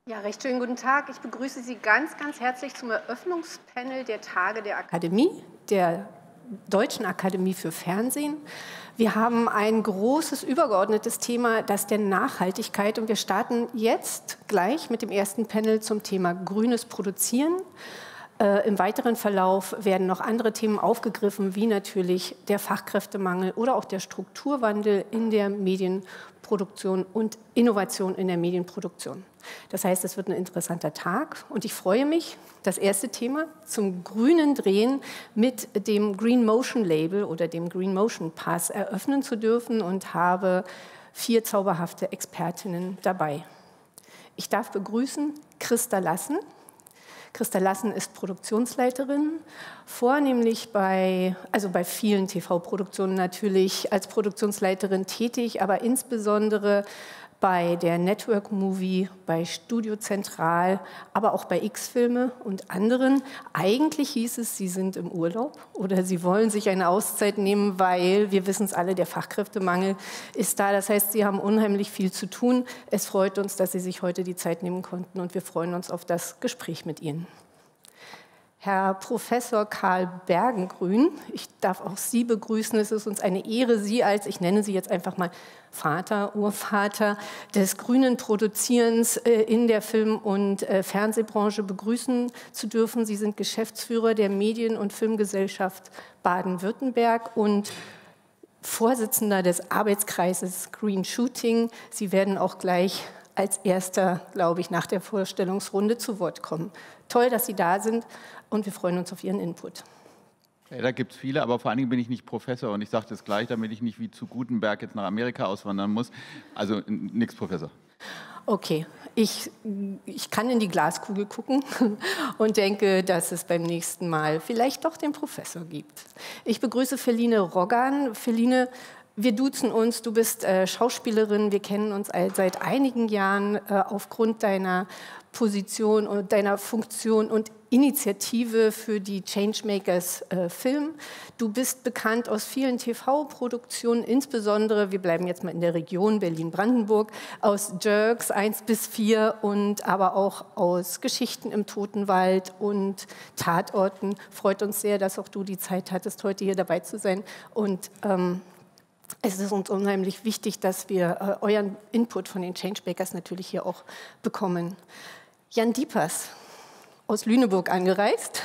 Ja, recht schönen guten Tag. Ich begrüße Sie ganz, ganz herzlich zum Eröffnungspanel der Tage der Akademie, der Deutschen Akademie für Fernsehen. Wir haben ein großes übergeordnetes Thema, das der Nachhaltigkeit. Und wir starten jetzt gleich mit dem ersten Panel zum Thema grünes Produzieren. Im weiteren Verlauf werden noch andere Themen aufgegriffen, wie natürlich der Fachkräftemangel oder auch der Strukturwandel in der Medienproduktion und Innovation in der Medienproduktion. Das heißt, es wird ein interessanter Tag und ich freue mich, das erste Thema zum grünen Drehen mit dem Green Motion Label oder dem Green Motion Pass eröffnen zu dürfen und habe 4 zauberhafte Expertinnen dabei. Ich darf begrüßen Christa Lassen. Christa Lassen ist Produktionsleiterin, vornehmlich bei vielen TV-Produktionen natürlich als Produktionsleiterin tätig, aber insbesondere bei der Network Movie, bei Studio Zentral, aber auch bei X-Filme und anderen. Eigentlich hieß es, Sie sind im Urlaub oder Sie wollen sich eine Auszeit nehmen, weil, wir wissen es alle, der Fachkräftemangel ist da. Das heißt, Sie haben unheimlich viel zu tun. Es freut uns, dass Sie sich heute die Zeit nehmen konnten und wir freuen uns auf das Gespräch mit Ihnen. Herr Professor Karl Bergengrün, ich darf auch Sie begrüßen. Es ist uns eine Ehre, Sie als, ich nenne Sie jetzt einfach mal Vater, Urvater des grünen Produzierens in der Film- und Fernsehbranche begrüßen zu dürfen. Sie sind Geschäftsführer der Medien- und Filmgesellschaft Baden-Württemberg und Vorsitzender des Arbeitskreises Green Shooting. Sie werden auch gleich als erster, glaube ich, nach der Vorstellungsrunde zu Wort kommen. Toll, dass Sie da sind und wir freuen uns auf Ihren Input. Ja, da gibt es viele, aber vor allen Dingen bin ich nicht Professor und ich sage das gleich, damit ich nicht wie zu Gutenberg jetzt nach Amerika auswandern muss. Also nix Professor. Okay, ich kann in die Glaskugel gucken und denke, dass es beim nächsten Mal vielleicht doch den Professor gibt. Ich begrüße Feline Roggan. Feline, wir duzen uns, du bist Schauspielerin, wir kennen uns seit einigen Jahren aufgrund deiner Position und deiner Funktion und Initiative für die Changemakers Film. Du bist bekannt aus vielen TV-Produktionen, insbesondere, wir bleiben jetzt mal in der Region Berlin-Brandenburg, aus Jerks 1 bis 4 und aber auch aus Geschichten im Totenwald und Tatorten. Freut uns sehr, dass auch du die Zeit hattest, heute hier dabei zu sein und es ist uns unheimlich wichtig, dass wir euren Input von den Changemakers natürlich hier auch bekommen. Jan Diepers, aus Lüneburg angereist,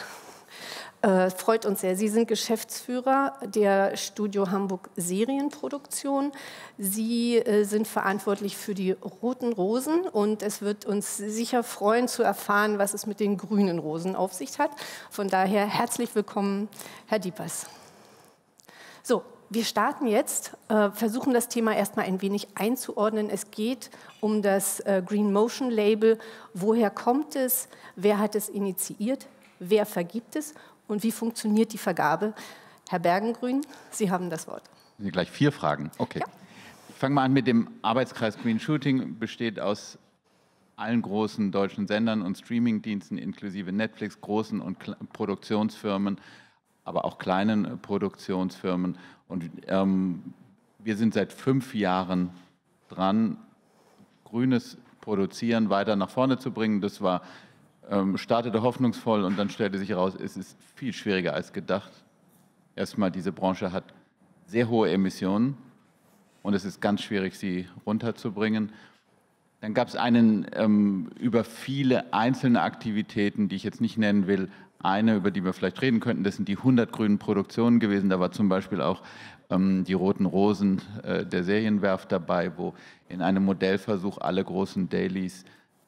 freut uns sehr. Sie sind Geschäftsführer der Studio Hamburg Serienproduktion. Sie sind verantwortlich für die Roten Rosen und es wird uns sicher freuen zu erfahren, was es mit den grünen Rosen auf sich hat. Von daher herzlich willkommen, Herr Diepers. So. Wir starten jetzt, versuchen das Thema erstmal ein wenig einzuordnen. Es geht um das Green Motion Label. Woher kommt es? Wer hat es initiiert? Wer vergibt es? Und wie funktioniert die Vergabe? Herr Bergengrün, Sie haben das Wort. Gleich 4 Fragen. Okay. Ja. Ich fange mal an mit dem Arbeitskreis Green Shooting. Besteht aus allen großen deutschen Sendern und Streamingdiensten inklusive Netflix, großen und Produktionsfirmen, aber auch kleinen Produktionsfirmen. Und wir sind seit 5 Jahren dran, grünes Produzieren weiter nach vorne zu bringen. Das startete hoffnungsvoll und dann stellte sich heraus, es ist viel schwieriger als gedacht. Erstmal, diese Branche hat sehr hohe Emissionen und es ist ganz schwierig, sie runterzubringen. Dann gab es über viele einzelne Aktivitäten, die ich jetzt nicht nennen will, eine, über die wir vielleicht reden könnten, das sind die 100 grünen Produktionen gewesen. Da war zum Beispiel auch die Roten Rosen der Serienwerft dabei, wo in einem Modellversuch alle großen Dailies,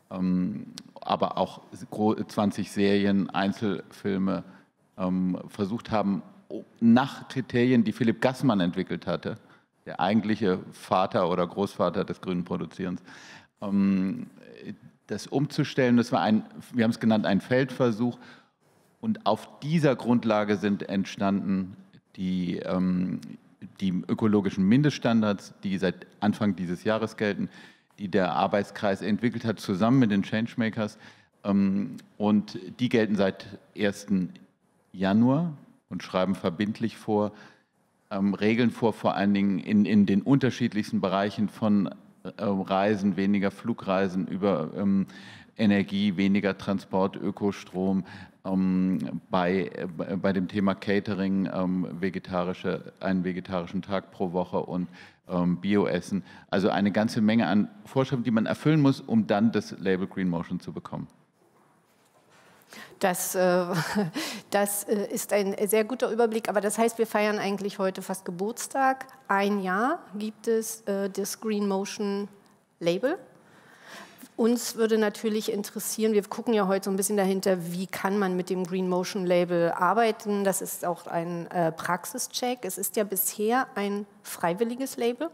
aber auch 20 Serien, Einzelfilme versucht haben, nach Kriterien, die Philipp Gassmann entwickelt hatte, der eigentliche Vater oder Großvater des grünen Produzierens, das umzustellen. Das war wir haben es genannt, ein Feldversuch. Und auf dieser Grundlage sind entstanden die ökologischen Mindeststandards, die seit Anfang dieses Jahres gelten, die der Arbeitskreis entwickelt hat, zusammen mit den Changemakers. Und die gelten seit 1. Januar und schreiben verbindlich vor, Regeln vor, vor allen Dingen in den unterschiedlichsten Bereichen von Reisen, weniger Flugreisen über Energie, weniger Transport, Ökostrom, bei dem Thema Catering einen vegetarischen Tag pro Woche und Bioessen. Also eine ganze Menge an Vorschriften, die man erfüllen muss, um dann das Label Green Motion zu bekommen. Das ist ein sehr guter Überblick, aber das heißt, wir feiern eigentlich heute fast Geburtstag. Ein Jahr gibt es das Green Motion Label. Uns würde natürlich interessieren, wir gucken ja heute so ein bisschen dahinter, wie kann man mit dem Green Motion Label arbeiten. Das ist auch ein Praxischeck. Es ist ja bisher ein freiwilliges Label.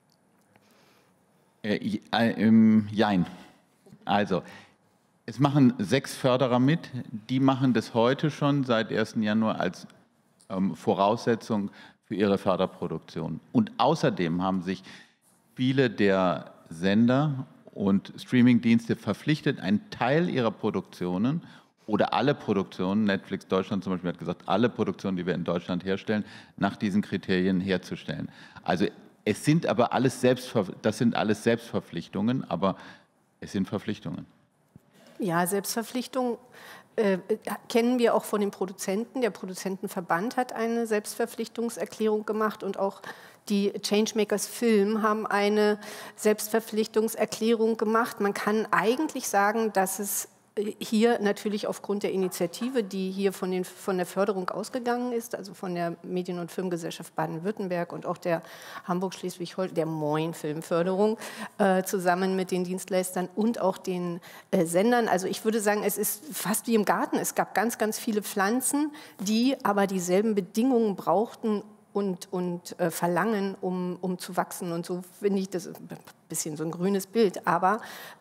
Jein. Also, es machen 6 Förderer mit. Die machen das heute schon seit 1. Januar als Voraussetzung für ihre Förderproduktion. Und außerdem haben sich viele der Sender und Streamingdienste verpflichtet, einen Teil ihrer Produktionen oder alle Produktionen, Netflix Deutschland zum Beispiel hat gesagt, alle Produktionen, die wir in Deutschland herstellen, nach diesen Kriterien herzustellen. Also es sind aber das sind alles Selbstverpflichtungen, aber es sind Verpflichtungen. Ja, Selbstverpflichtung kennen wir auch von den Produzenten. Der Produzentenverband hat eine Selbstverpflichtungserklärung gemacht und auch die Changemakers Film haben eine Selbstverpflichtungserklärung gemacht. Man kann eigentlich sagen, dass es hier natürlich aufgrund der Initiative, die hier von der Förderung ausgegangen ist, also von der Medien- und Filmgesellschaft Baden-Württemberg und auch der Hamburg-Schleswig-Holstein, der Moin Filmförderung, zusammen mit den Dienstleistern und auch den Sendern. Also ich würde sagen, es ist fast wie im Garten. Es gab ganz, ganz viele Pflanzen, die aber dieselben Bedingungen brauchten und verlangen, um zu wachsen. Und so finde ich das ein bisschen so ein grünes Bild. Aber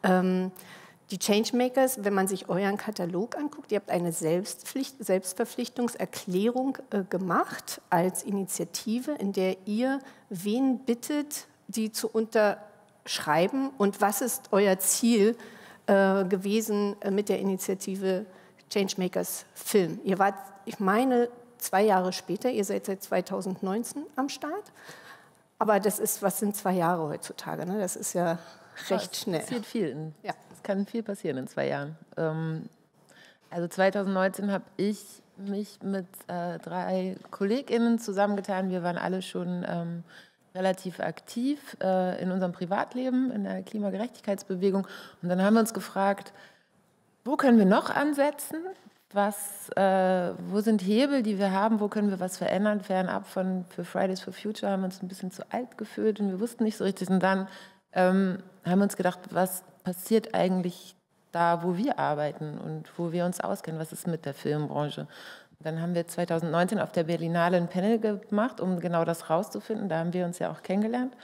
die Changemakers, wenn man sich euren Katalog anguckt, ihr habt eine Selbstverpflichtungserklärung gemacht als Initiative, in der ihr wen bittet, die zu unterschreiben. Und was ist euer Ziel gewesen mit der Initiative Changemakers Film? Ihr wart, ich meine, 2 Jahre später, ihr seid seit 2019 am Start. Aber was sind 2 Jahre heutzutage? Ne? Das ist ja recht schnell. Es passiert viel. Ja. Es kann viel passieren in 2 Jahren. Also 2019 habe ich mich mit 3 KollegInnen zusammengetan. Wir waren alle schon relativ aktiv in unserem Privatleben, in der Klimagerechtigkeitsbewegung. Und dann haben wir uns gefragt, wo können wir noch ansetzen? Wo sind Hebel, die wir haben? Wo können wir was verändern? Fernab für Fridays for Future haben wir uns ein bisschen zu alt gefühlt und wir wussten nicht so richtig. Und dann haben wir uns gedacht, was passiert eigentlich da, wo wir arbeiten und wo wir uns auskennen? Was ist mit der Filmbranche? Und dann haben wir 2019 auf der Berlinale ein Panel gemacht, um genau das rauszufinden. Da haben wir uns ja auch kennengelernt.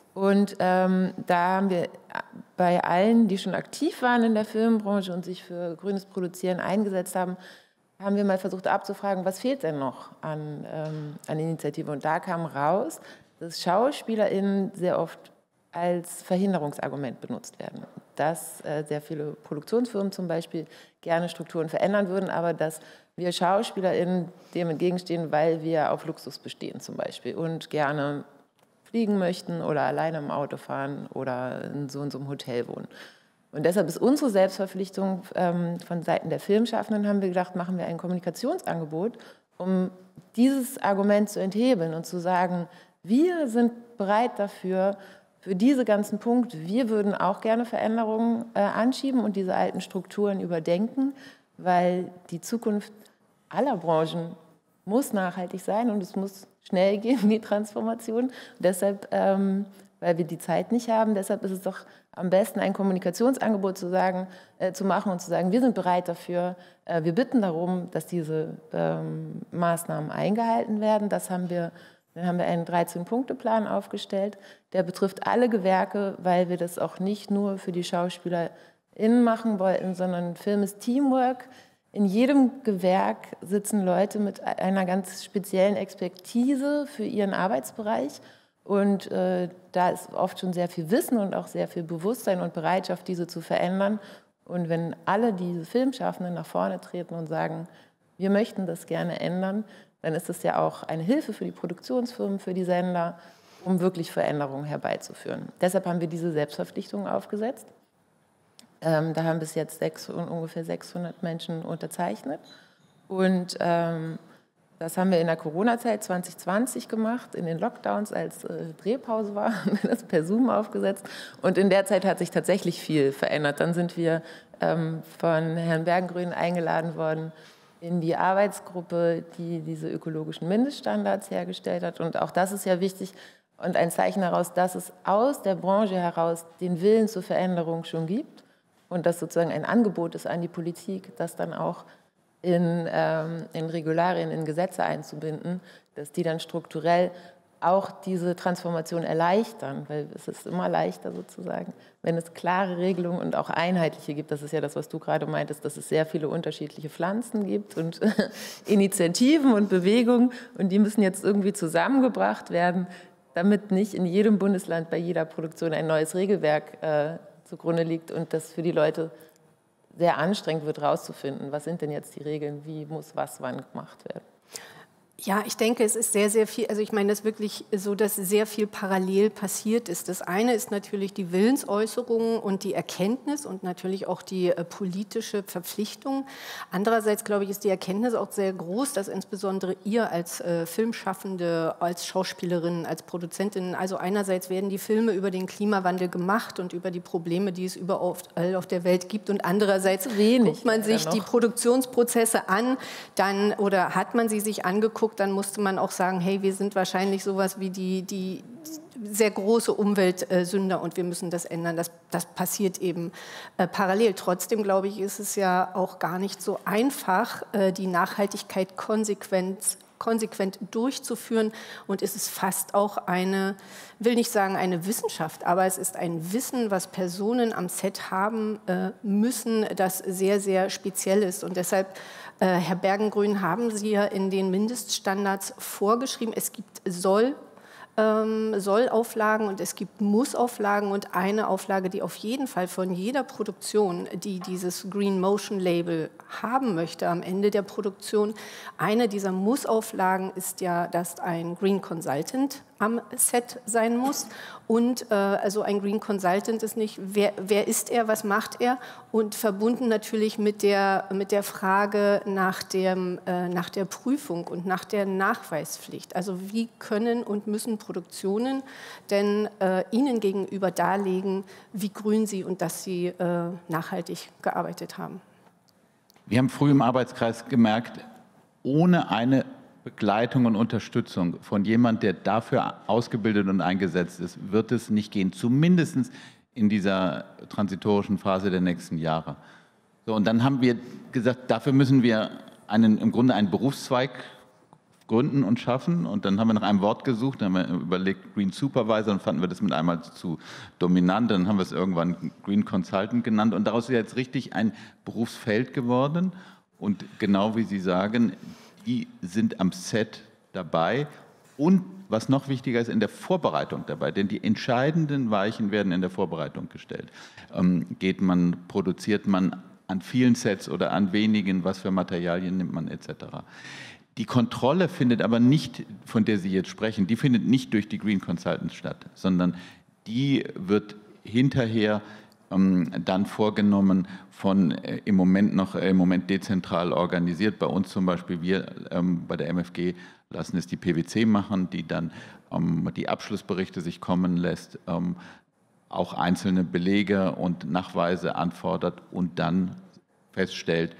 Und da haben wir bei allen, die schon aktiv waren in der Filmbranche und sich für grünes Produzieren eingesetzt haben, haben wir mal versucht abzufragen, was fehlt denn noch an Initiative. Und da kam raus, dass SchauspielerInnen sehr oft als Verhinderungsargument benutzt werden. Dass sehr viele Produktionsfirmen zum Beispiel gerne Strukturen verändern würden, aber dass wir SchauspielerInnen dem entgegenstehen, weil wir auf Luxus bestehen zum Beispiel und gerne fliegen möchten oder alleine im Auto fahren oder in so einem Hotel wohnen. Und deshalb ist unsere Selbstverpflichtung von Seiten der Filmschaffenden, haben wir gedacht, machen wir ein Kommunikationsangebot, um dieses Argument zu enthebeln und zu sagen, wir sind bereit dafür, für diese ganzen Punkte, wir würden auch gerne Veränderungen anschieben und diese alten Strukturen überdenken, weil die Zukunft aller Branchen muss nachhaltig sein und es muss schnell gehen, die Transformation. Und deshalb, weil wir die Zeit nicht haben, deshalb ist es doch am besten, ein Kommunikationsangebot zu machen und zu sagen, wir sind bereit dafür, wir bitten darum, dass diese Maßnahmen eingehalten werden. Dann haben wir einen 13-Punkte-Plan aufgestellt, der betrifft alle Gewerke, weil wir das auch nicht nur für die SchauspielerInnen machen wollten, sondern Film ist Teamwork. In jedem Gewerk sitzen Leute mit einer ganz speziellen Expertise für ihren Arbeitsbereich. Und da ist oft schon sehr viel Wissen und auch sehr viel Bewusstsein und Bereitschaft, diese zu verändern. Und wenn alle diese Filmschaffenden nach vorne treten und sagen, wir möchten das gerne ändern, dann ist es ja auch eine Hilfe für die Produktionsfirmen, für die Sender. um wirklich Veränderungen herbeizuführen. Deshalb haben wir diese Selbstverpflichtung aufgesetzt. Da haben bis jetzt ungefähr 600 Menschen unterzeichnet. Und das haben wir in der Corona-Zeit 2020 gemacht, in den Lockdowns, als Drehpause war, haben wir das per Zoom aufgesetzt. Und in der Zeit hat sich tatsächlich viel verändert. Dann sind wir von Herrn Bergengruen eingeladen worden in die Arbeitsgruppe, die diese ökologischen Mindeststandards hergestellt hat. Und auch das ist ja wichtig und ein Zeichen daraus, dass es aus der Branche heraus den Willen zur Veränderung schon gibt und dass sozusagen ein Angebot ist an die Politik, das dann auch in Regularien, in Gesetze einzubinden, dass die dann strukturell auch diese Transformation erleichtern, weil es ist immer leichter sozusagen, wenn es klare Regelungen und auch einheitliche gibt. Das ist ja das, was du gerade meintest, dass es sehr viele unterschiedliche Pflanzen gibt und Initiativen und Bewegungen und die müssen jetzt irgendwie zusammengebracht werden, damit nicht in jedem Bundesland bei jeder Produktion ein neues Regelwerk zugrunde liegt und das für die Leute sehr anstrengend wird, herauszufinden, was sind denn jetzt die Regeln, wie muss was wann gemacht werden. Ja, ich denke, es ist sehr, sehr viel, also ich meine, das ist wirklich so, dass sehr viel parallel passiert ist. Das eine ist natürlich die Willensäußerung und die Erkenntnis und natürlich auch die politische Verpflichtung. Andererseits, glaube ich, ist die Erkenntnis auch sehr groß, dass insbesondere ihr als Filmschaffende, als Schauspielerinnen, als Produzentinnen, also einerseits werden die Filme über den Klimawandel gemacht und über die Probleme, die es überall auf der Welt gibt und andererseits guckt man sich die Produktionsprozesse an, dann oder hat man sie sich angeguckt, dann musste man auch sagen, hey, wir sind wahrscheinlich sowas wie die sehr große Umweltsünder und wir müssen das ändern. Das passiert eben parallel. Trotzdem, glaube ich, ist es ja auch gar nicht so einfach, die Nachhaltigkeit konsequent durchzuführen und es ist fast auch will nicht sagen eine Wissenschaft, aber es ist ein Wissen, was Personen am Set haben müssen, das sehr, sehr speziell ist und deshalb Herr Bergengruen, haben Sie ja in den Mindeststandards vorgeschrieben, es gibt Sollauflagen und es gibt Mussauflagen und eine Auflage, die auf jeden Fall von jeder Produktion, die dieses Green Motion Label haben möchte am Ende der Produktion, eine dieser Mussauflagen ist ja, dass ein Green Consultant am Set sein muss und also ein Green Consultant ist nicht, wer ist er, was macht er und verbunden natürlich mit der Frage nach der Prüfung und nach der Nachweispflicht. Also wie können und müssen Produktionen denn Ihnen gegenüber darlegen, wie grün sie und dass sie nachhaltig gearbeitet haben? Wir haben früh im Arbeitskreis gemerkt, ohne eine Begleitung und Unterstützung von jemand, der dafür ausgebildet und eingesetzt ist, wird es nicht gehen, zumindest in dieser transitorischen Phase der nächsten Jahre. So, und dann haben wir gesagt, dafür müssen wir im Grunde einen Berufszweig gründen und schaffen. Und dann haben wir nach einem Wort gesucht, dann haben wir überlegt Green Supervisor, dann fanden wir das mit einmal zu dominant, dann haben wir es irgendwann Green Consultant genannt und daraus ist jetzt richtig ein Berufsfeld geworden. Und genau wie Sie sagen, die sind am Set dabei und was noch wichtiger ist, in der Vorbereitung dabei, denn die entscheidenden Weichen werden in der Vorbereitung gestellt. Produziert man an vielen Sets oder an wenigen, was für Materialien nimmt man etc. Die Kontrolle findet aber nicht, von der Sie jetzt sprechen, die findet nicht durch die Green Consultants statt, sondern die wird hinterher dann vorgenommen von im Moment dezentral organisiert. Bei uns zum Beispiel, wir bei der MFG lassen es die PwC machen, die dann die Abschlussberichte sich kommen lässt, auch einzelne Belege und Nachweise anfordert und dann feststellt,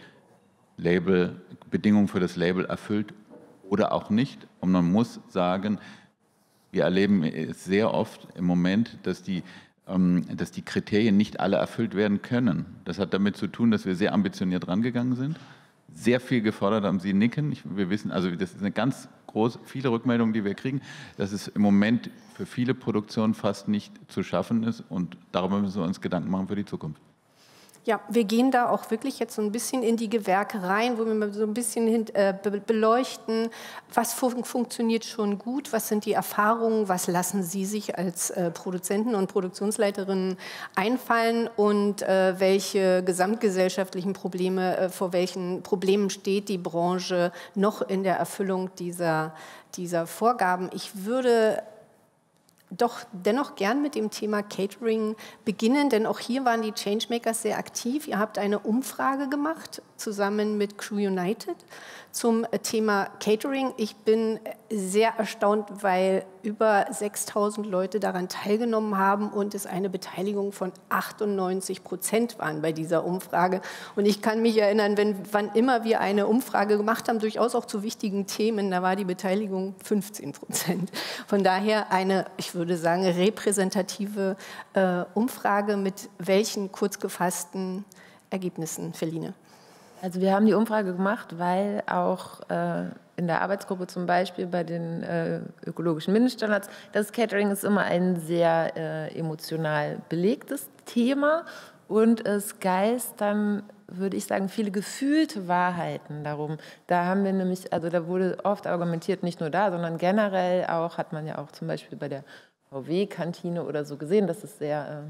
Bedingungen für das Label erfüllt oder auch nicht. Und man muss sagen, wir erleben es sehr oft im Moment, dass die Kriterien nicht alle erfüllt werden können. Das hat damit zu tun, dass wir sehr ambitioniert rangegangen sind, sehr viel gefordert haben. Sie nicken. Wir wissen, also das ist eine ganz viele Rückmeldungen, die wir kriegen, dass es im Moment für viele Produktionen fast nicht zu schaffen ist und darüber müssen wir uns Gedanken machen für die Zukunft. Ja, wir gehen da auch wirklich jetzt so ein bisschen in die Gewerke rein, wo wir mal so ein bisschen beleuchten, was funktioniert schon gut, was sind die Erfahrungen, was lassen Sie sich als Produzenten und Produktionsleiterinnen einfallen und welche gesamtgesellschaftlichen Probleme, vor welchen Problemen steht die Branche noch in der Erfüllung dieser Vorgaben. Ich würde doch dennoch gern mit dem Thema Catering beginnen, denn auch hier waren die Changemakers sehr aktiv. Ihr habt eine Umfrage gemacht, zusammen mit Crew United, zum Thema Catering. Ich bin sehr erstaunt, weil über 6.000 Leute daran teilgenommen haben und es eine Beteiligung von 98% waren bei dieser Umfrage. Und ich kann mich erinnern, wann immer wir eine Umfrage gemacht haben, durchaus auch zu wichtigen Themen, da war die Beteiligung 15%. Von daher eine, ich würde sagen, repräsentative Umfrage mit welchen kurz gefassten Ergebnissen, Feline? Also wir haben die Umfrage gemacht, weil auch in der Arbeitsgruppe zum Beispiel bei den ökologischen Mindeststandards, das Catering ist immer ein sehr emotional belegtes Thema und es geistern, würde ich sagen, viele gefühlte Wahrheiten darum. Da haben wir nämlich, also da wurde oft argumentiert, nicht nur da, sondern generell auch, hat man ja auch zum Beispiel bei der VW-Kantine oder so gesehen, dass es sehr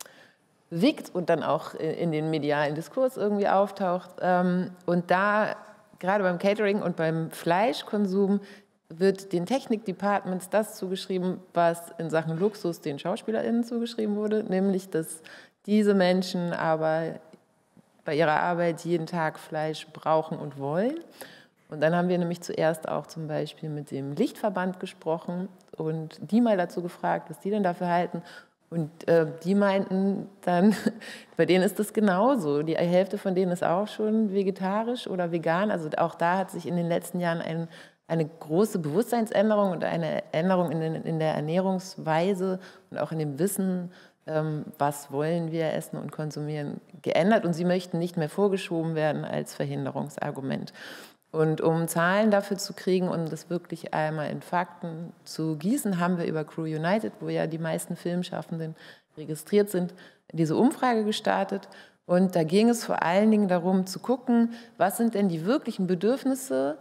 bewegt und dann auch in den medialen Diskurs irgendwie auftaucht. Und da, gerade beim Catering und beim Fleischkonsum, wird den Technikdepartments das zugeschrieben, was in Sachen Luxus den SchauspielerInnen zugeschrieben wurde, nämlich, dass diese Menschen aber bei ihrer Arbeit jeden Tag Fleisch brauchen und wollen. Und dann haben wir nämlich zuerst auch zum Beispiel mit dem Lichtverband gesprochen und die mal dazu gefragt, was die denn dafür halten. Und die meinten dann, bei denen ist das genauso. Die Hälfte von denen ist auch schon vegetarisch oder vegan. Also auch da hat sich in den letzten Jahren eine große Bewusstseinsänderung und eine Änderung in der Ernährungsweise und auch in dem Wissen, was wollen wir essen und konsumieren, geändert. Und sie möchten nicht mehr vorgeschoben werden als Verhinderungsargument. Und um Zahlen dafür zu kriegen und das wirklich einmal in Fakten zu gießen, haben wir über Crew United, wo ja die meisten Filmschaffenden registriert sind, diese Umfrage gestartet. Und da ging es vor allen Dingen darum zu gucken, was sind denn die wirklichen Bedürfnisse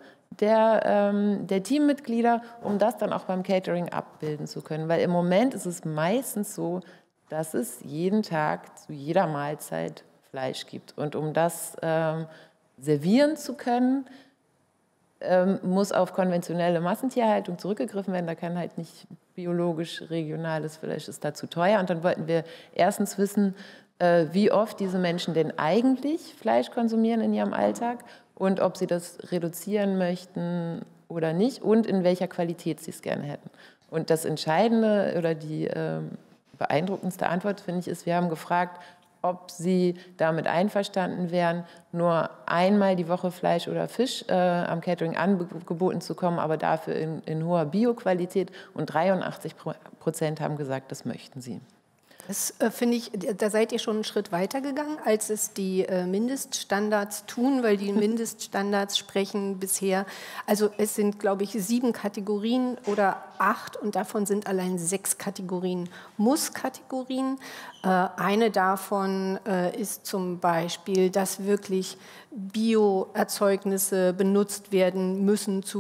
der Teammitglieder, um das dann auch beim Catering abbilden zu können. Weil im Moment ist es meistens so, dass es jeden Tag zu jeder Mahlzeit Fleisch gibt. Und um das servieren zu können, muss auf konventionelle Massentierhaltung zurückgegriffen werden. Da kann halt nicht biologisch regionales Fleisch, ist da zu teuer. Und dann wollten wir erstens wissen, wie oft diese Menschen denn eigentlich Fleisch konsumieren in ihrem Alltag und ob sie das reduzieren möchten oder nicht und in welcher Qualität sie es gerne hätten. Und das Entscheidende oder die beeindruckendste Antwort, finde ich, ist, wir haben gefragt, ob sie damit einverstanden wären, nur einmal die Woche Fleisch oder Fisch am Catering angeboten zu kommen, aber dafür in hoher Bioqualität. Und 83% haben gesagt, das möchten sie. Das finde ich, da seid ihr schon einen Schritt weiter gegangen, als es die Mindeststandards tun, weil die Mindeststandards sprechen bisher, also es sind, glaube ich, 7 Kategorien oder 8 und davon sind allein 6 Kategorien Muss-Kategorien. Eine davon ist zum Beispiel, dass wirklich Bioerzeugnisse benutzt werden müssen zu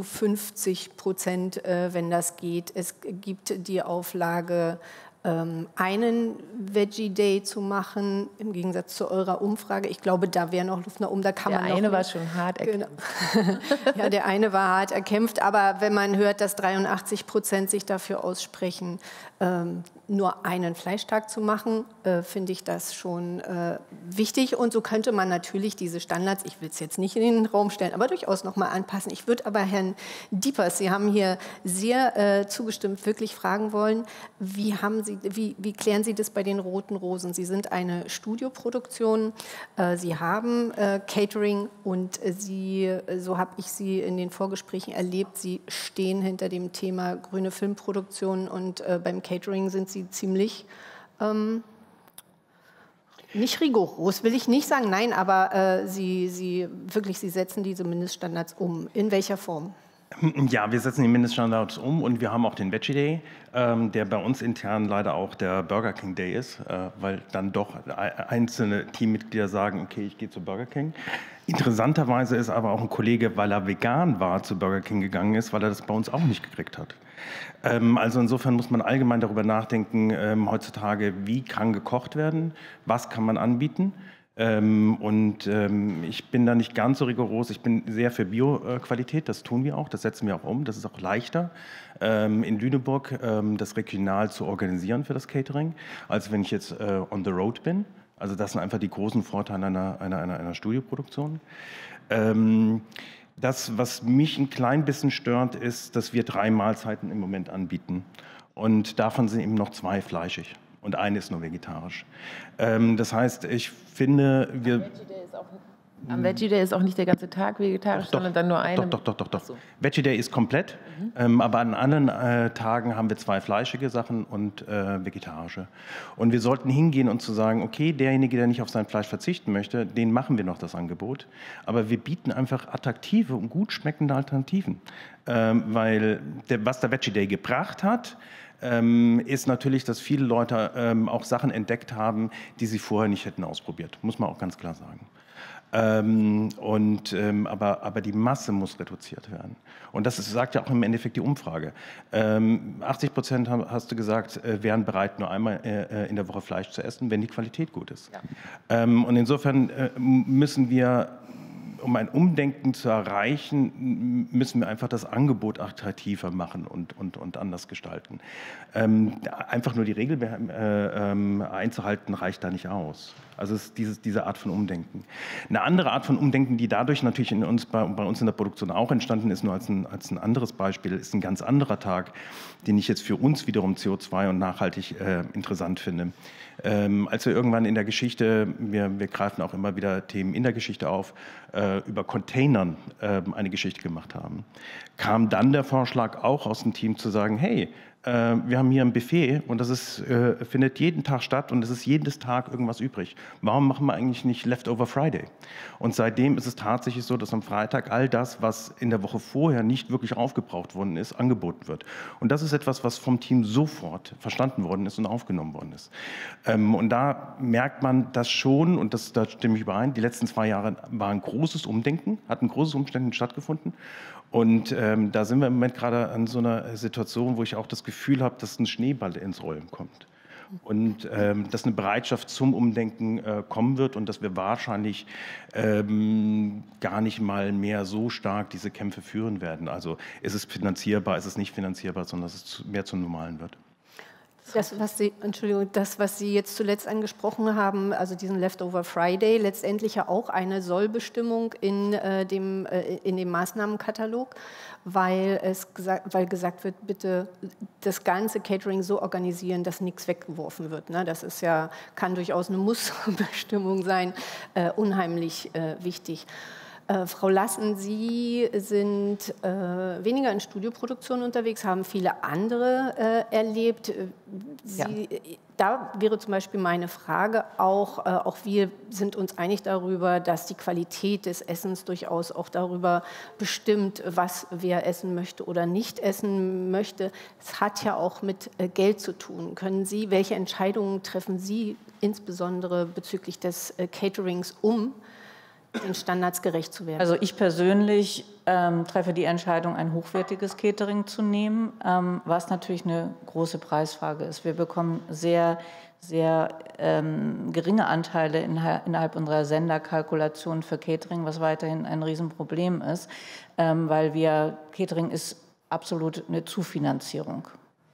50%, wenn das geht. Es gibt die Auflage, einen Veggie Day zu machen, im Gegensatz zu eurer Umfrage. Ich glaube, da wäre noch Luft nach oben. Da kann man der eine war schon hart erkämpft. Genau. Ja, der eine war hart erkämpft, aber wenn man hört, dass 83% sich dafür aussprechen, nur einen Fleischtag zu machen, finde ich das schon wichtig. Und so könnte man natürlich diese Standards, ich will es jetzt nicht in den Raum stellen, aber durchaus noch mal anpassen. Ich würde aber Herrn Diepers, Sie haben hier sehr zugestimmt, wirklich fragen wollen, wie klären Sie das bei den Roten Rosen? Sie sind eine Studioproduktion, Sie haben Catering und Sie, so habe ich Sie in den Vorgesprächen erlebt, Sie stehen hinter dem Thema grüne Filmproduktion und beim Catering sind Sie ziemlich, nicht rigoros, will ich nicht sagen, nein, aber Sie setzen diese Mindeststandards um. In welcher Form? Ja, wir setzen die Mindeststandards um und wir haben auch den Veggie Day, der bei uns intern leider auch der Burger King Day ist, weil dann doch einzelne Teammitglieder sagen, okay, ich gehe zu Burger King. Interessanterweise ist aber auch ein Kollege, weil er vegan war, zu Burger King gegangen ist, weil er das bei uns auch nicht gekriegt hat. Also insofern muss man allgemein darüber nachdenken, heutzutage, wie kann gekocht werden, was kann man anbieten. Ich bin da nicht ganz so rigoros. Ich bin sehr für Bio-Qualität, das tun wir auch, das setzen wir auch um. Das ist auch leichter, in Lüneburg das regional zu organisieren für das Catering, als wenn ich jetzt on the road bin. Also das sind einfach die großen Vorteile einer Studioproduktion. Das, was mich ein klein bisschen stört, ist, dass wir 3 Mahlzeiten im Moment anbieten. Und davon sind eben noch 2 fleischig. Und eine ist nur vegetarisch. Das heißt, ich finde, am Veggie Day ist auch nicht der ganze Tag vegetarisch, sondern dann nur eine. Doch. So. Veggie Day ist komplett, aber an anderen Tagen haben wir 2 fleischige Sachen und vegetarische. Und wir sollten hingehen und zu sagen, okay, derjenige, der nicht auf sein Fleisch verzichten möchte, den machen wir noch das Angebot. Aber wir bieten einfach attraktive und gut schmeckende Alternativen. Weil was der Veggie Day gebracht hat, ist natürlich, dass viele Leute auch Sachen entdeckt haben, die sie vorher nicht hätten ausprobiert. Muss man auch ganz klar sagen. Aber die Masse muss reduziert werden. Und das sagt ja auch im Endeffekt die Umfrage. 80%, hast du gesagt, wären bereit, nur einmal in der Woche Fleisch zu essen, wenn die Qualität gut ist. Ja. Und insofern müssen wir, um ein Umdenken zu erreichen, müssen wir einfach das Angebot attraktiver machen und anders gestalten. Einfach nur die Regel einzuhalten, reicht da nicht aus. Also es ist diese Art von Umdenken. Eine andere Art von Umdenken, die dadurch natürlich bei uns in der Produktion auch entstanden ist, nur als ein anderes Beispiel, ist ein ganz anderer Tag, den ich jetzt für uns wiederum CO2 und nachhaltig interessant finde. Als wir irgendwann in der Geschichte, wir greifen auch immer wieder Themen in der Geschichte auf, über Containern eine Geschichte gemacht haben, kam dann der Vorschlag auch aus dem Team zu sagen, hey, wir haben hier ein Buffet und das findet jeden Tag statt und es ist jeden Tag irgendwas übrig. Warum machen wir eigentlich nicht Leftover Friday? Und seitdem ist es tatsächlich so, dass am Freitag all das, was in der Woche vorher nicht wirklich aufgebraucht worden ist, angeboten wird. Und das ist etwas, was vom Team sofort verstanden worden ist und aufgenommen worden ist. Und da merkt man das schon, und da stimme ich überein, die letzten 2 Jahre war ein großes Umdenken, hat ein großes Umdenken stattgefunden. Und da sind wir im Moment gerade an so einer Situation, wo ich auch das Gefühl habe, dass ein Schneeball ins Rollen kommt. Und dass eine Bereitschaft zum Umdenken kommen wird und dass wir wahrscheinlich gar nicht mal mehr so stark diese Kämpfe führen werden. Also ist es finanzierbar, ist es nicht finanzierbar, sondern dass es mehr zum Normalen wird. Das, was Sie jetzt zuletzt angesprochen haben, also diesen Leftover Friday, letztendlich ja auch eine Sollbestimmung in dem Maßnahmenkatalog, weil gesagt wird, bitte das ganze Catering so organisieren, dass nichts weggeworfen wird. Ne? Das kann durchaus eine Mussbestimmung sein, unheimlich wichtig. Frau Lassen, Sie sind weniger in Studioproduktion unterwegs, haben viele andere erlebt. Da wäre zum Beispiel meine Frage auch wir sind uns einig darüber, dass die Qualität des Essens durchaus auch darüber bestimmt, was wer essen möchte oder nicht essen möchte. Es hat ja auch mit Geld zu tun. Welche Entscheidungen treffen Sie insbesondere bezüglich des Caterings, den Standards gerecht zu werden? Also ich persönlich treffe die Entscheidung, ein hochwertiges Catering zu nehmen, was natürlich eine große Preisfrage ist. Wir bekommen sehr, sehr geringe Anteile innerhalb unserer Senderkalkulation für Catering, was weiterhin ein Riesenproblem ist, weil Catering ist absolut eine Zufinanzierung.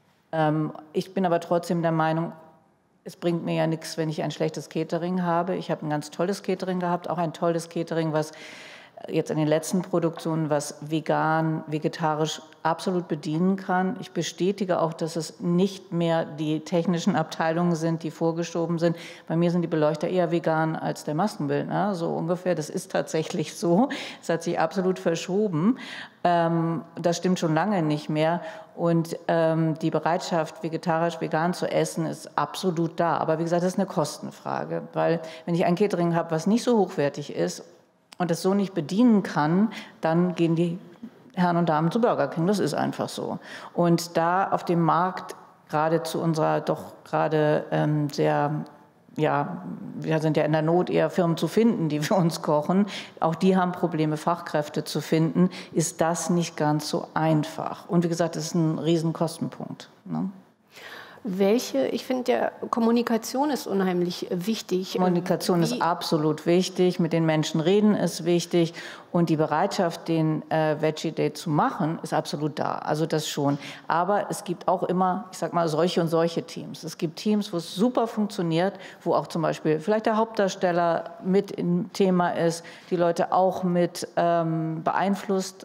Ich bin aber trotzdem der Meinung, es bringt mir ja nichts, wenn ich ein schlechtes Catering habe. Ich habe ein ganz tolles Catering gehabt, auch ein tolles Catering, was jetzt in den letzten Produktionen, was vegan, vegetarisch absolut bedienen kann. Ich bestätige auch, dass es nicht mehr die technischen Abteilungen sind, die vorgeschoben sind. Bei mir sind die Beleuchter eher vegan als der Maskenbildner, so ungefähr. Das ist tatsächlich so. Es hat sich absolut verschoben. Das stimmt schon lange nicht mehr. Und die Bereitschaft, vegetarisch, vegan zu essen, ist absolut da. Aber wie gesagt, das ist eine Kostenfrage. Weil wenn ich ein Catering habe, was nicht so hochwertig ist, und das so nicht bedienen kann, dann gehen die Herren und Damen zu Burger King. Das ist einfach so. Und da auf dem Markt, gerade zu unserer doch gerade wir sind ja in der Not, eher Firmen zu finden, die für uns kochen. Auch die haben Probleme, Fachkräfte zu finden. Ist das nicht ganz so einfach. Und wie gesagt, das ist ein Riesenkostenpunkt. Ne? Ich finde, ja, Kommunikation ist unheimlich wichtig. Kommunikation ist absolut wichtig, mit den Menschen reden ist wichtig und die Bereitschaft, den Veggie Day zu machen, ist absolut da. Also das schon. Aber es gibt auch immer, ich sag mal, solche und solche Teams. Es gibt Teams, wo es super funktioniert, wo auch zum Beispiel vielleicht der Hauptdarsteller mit im Thema ist, die Leute auch mit beeinflusst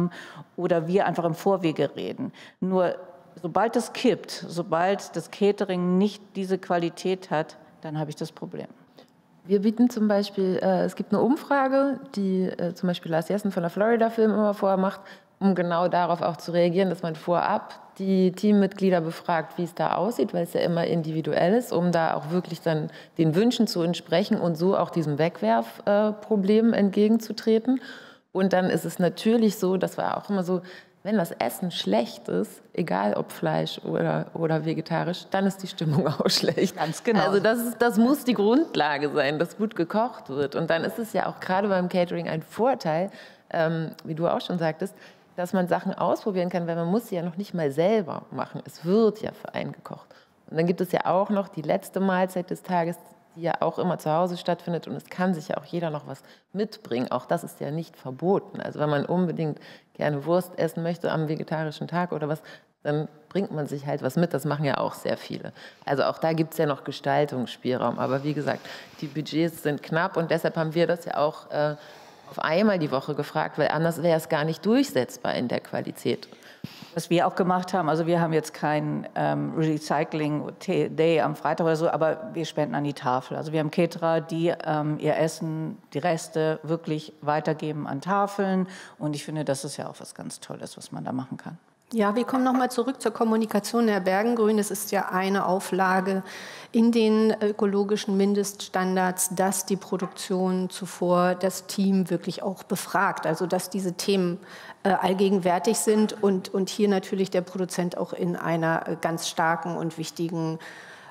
oder wir einfach im Vorwege reden. Nur sobald es kippt, sobald das Catering nicht diese Qualität hat, dann habe ich das Problem. Wir bieten zum Beispiel, es gibt eine Umfrage, die zum Beispiel Lars Jessen von der Florida Film immer vorher macht, um genau darauf auch zu reagieren, dass man vorab die Teammitglieder befragt, wie es da aussieht, weil es ja immer individuell ist, um da auch wirklich dann den Wünschen zu entsprechen und so auch diesem Wegwerfproblem entgegenzutreten. Und dann ist es natürlich so, das war auch immer so, wenn das Essen schlecht ist, egal ob Fleisch oder vegetarisch, dann ist die Stimmung auch schlecht. Ganz genau. Also das muss die Grundlage sein, dass gut gekocht wird. Und dann ist es ja auch gerade beim Catering ein Vorteil, wie du auch schon sagtest, dass man Sachen ausprobieren kann, weil man muss sie ja noch nicht mal selber machen. Es wird ja für einen gekocht. Und dann gibt es ja auch noch die letzte Mahlzeit des Tages, die ja auch immer zu Hause stattfindet und es kann sich ja auch jeder noch was mitbringen. Auch das ist ja nicht verboten. Also wenn man unbedingt gerne Wurst essen möchte am vegetarischen Tag oder was, dann bringt man sich halt was mit. Das machen ja auch sehr viele. Also auch da gibt es ja noch Gestaltungsspielraum. Aber wie gesagt, die Budgets sind knapp und deshalb haben wir das ja auch auf einmal die Woche gefragt, weil anders wäre es gar nicht durchsetzbar in der Qualität. Was wir auch gemacht haben, also wir haben jetzt kein Recycling Day am Freitag oder so, aber wir spenden an die Tafel. Also wir haben Caterer, die ihr Essen, die Reste wirklich weitergeben an Tafeln. Und ich finde, das ist ja auch was ganz Tolles, was man da machen kann. Ja, wir kommen noch mal zurück zur Kommunikation. Herr Bergengrün, es ist ja eine Auflage in den ökologischen Mindeststandards, dass die Produktion zuvor das Team wirklich auch befragt. Also dass diese Themen allgegenwärtig sind und hier natürlich der Produzent auch in einer ganz starken und wichtigen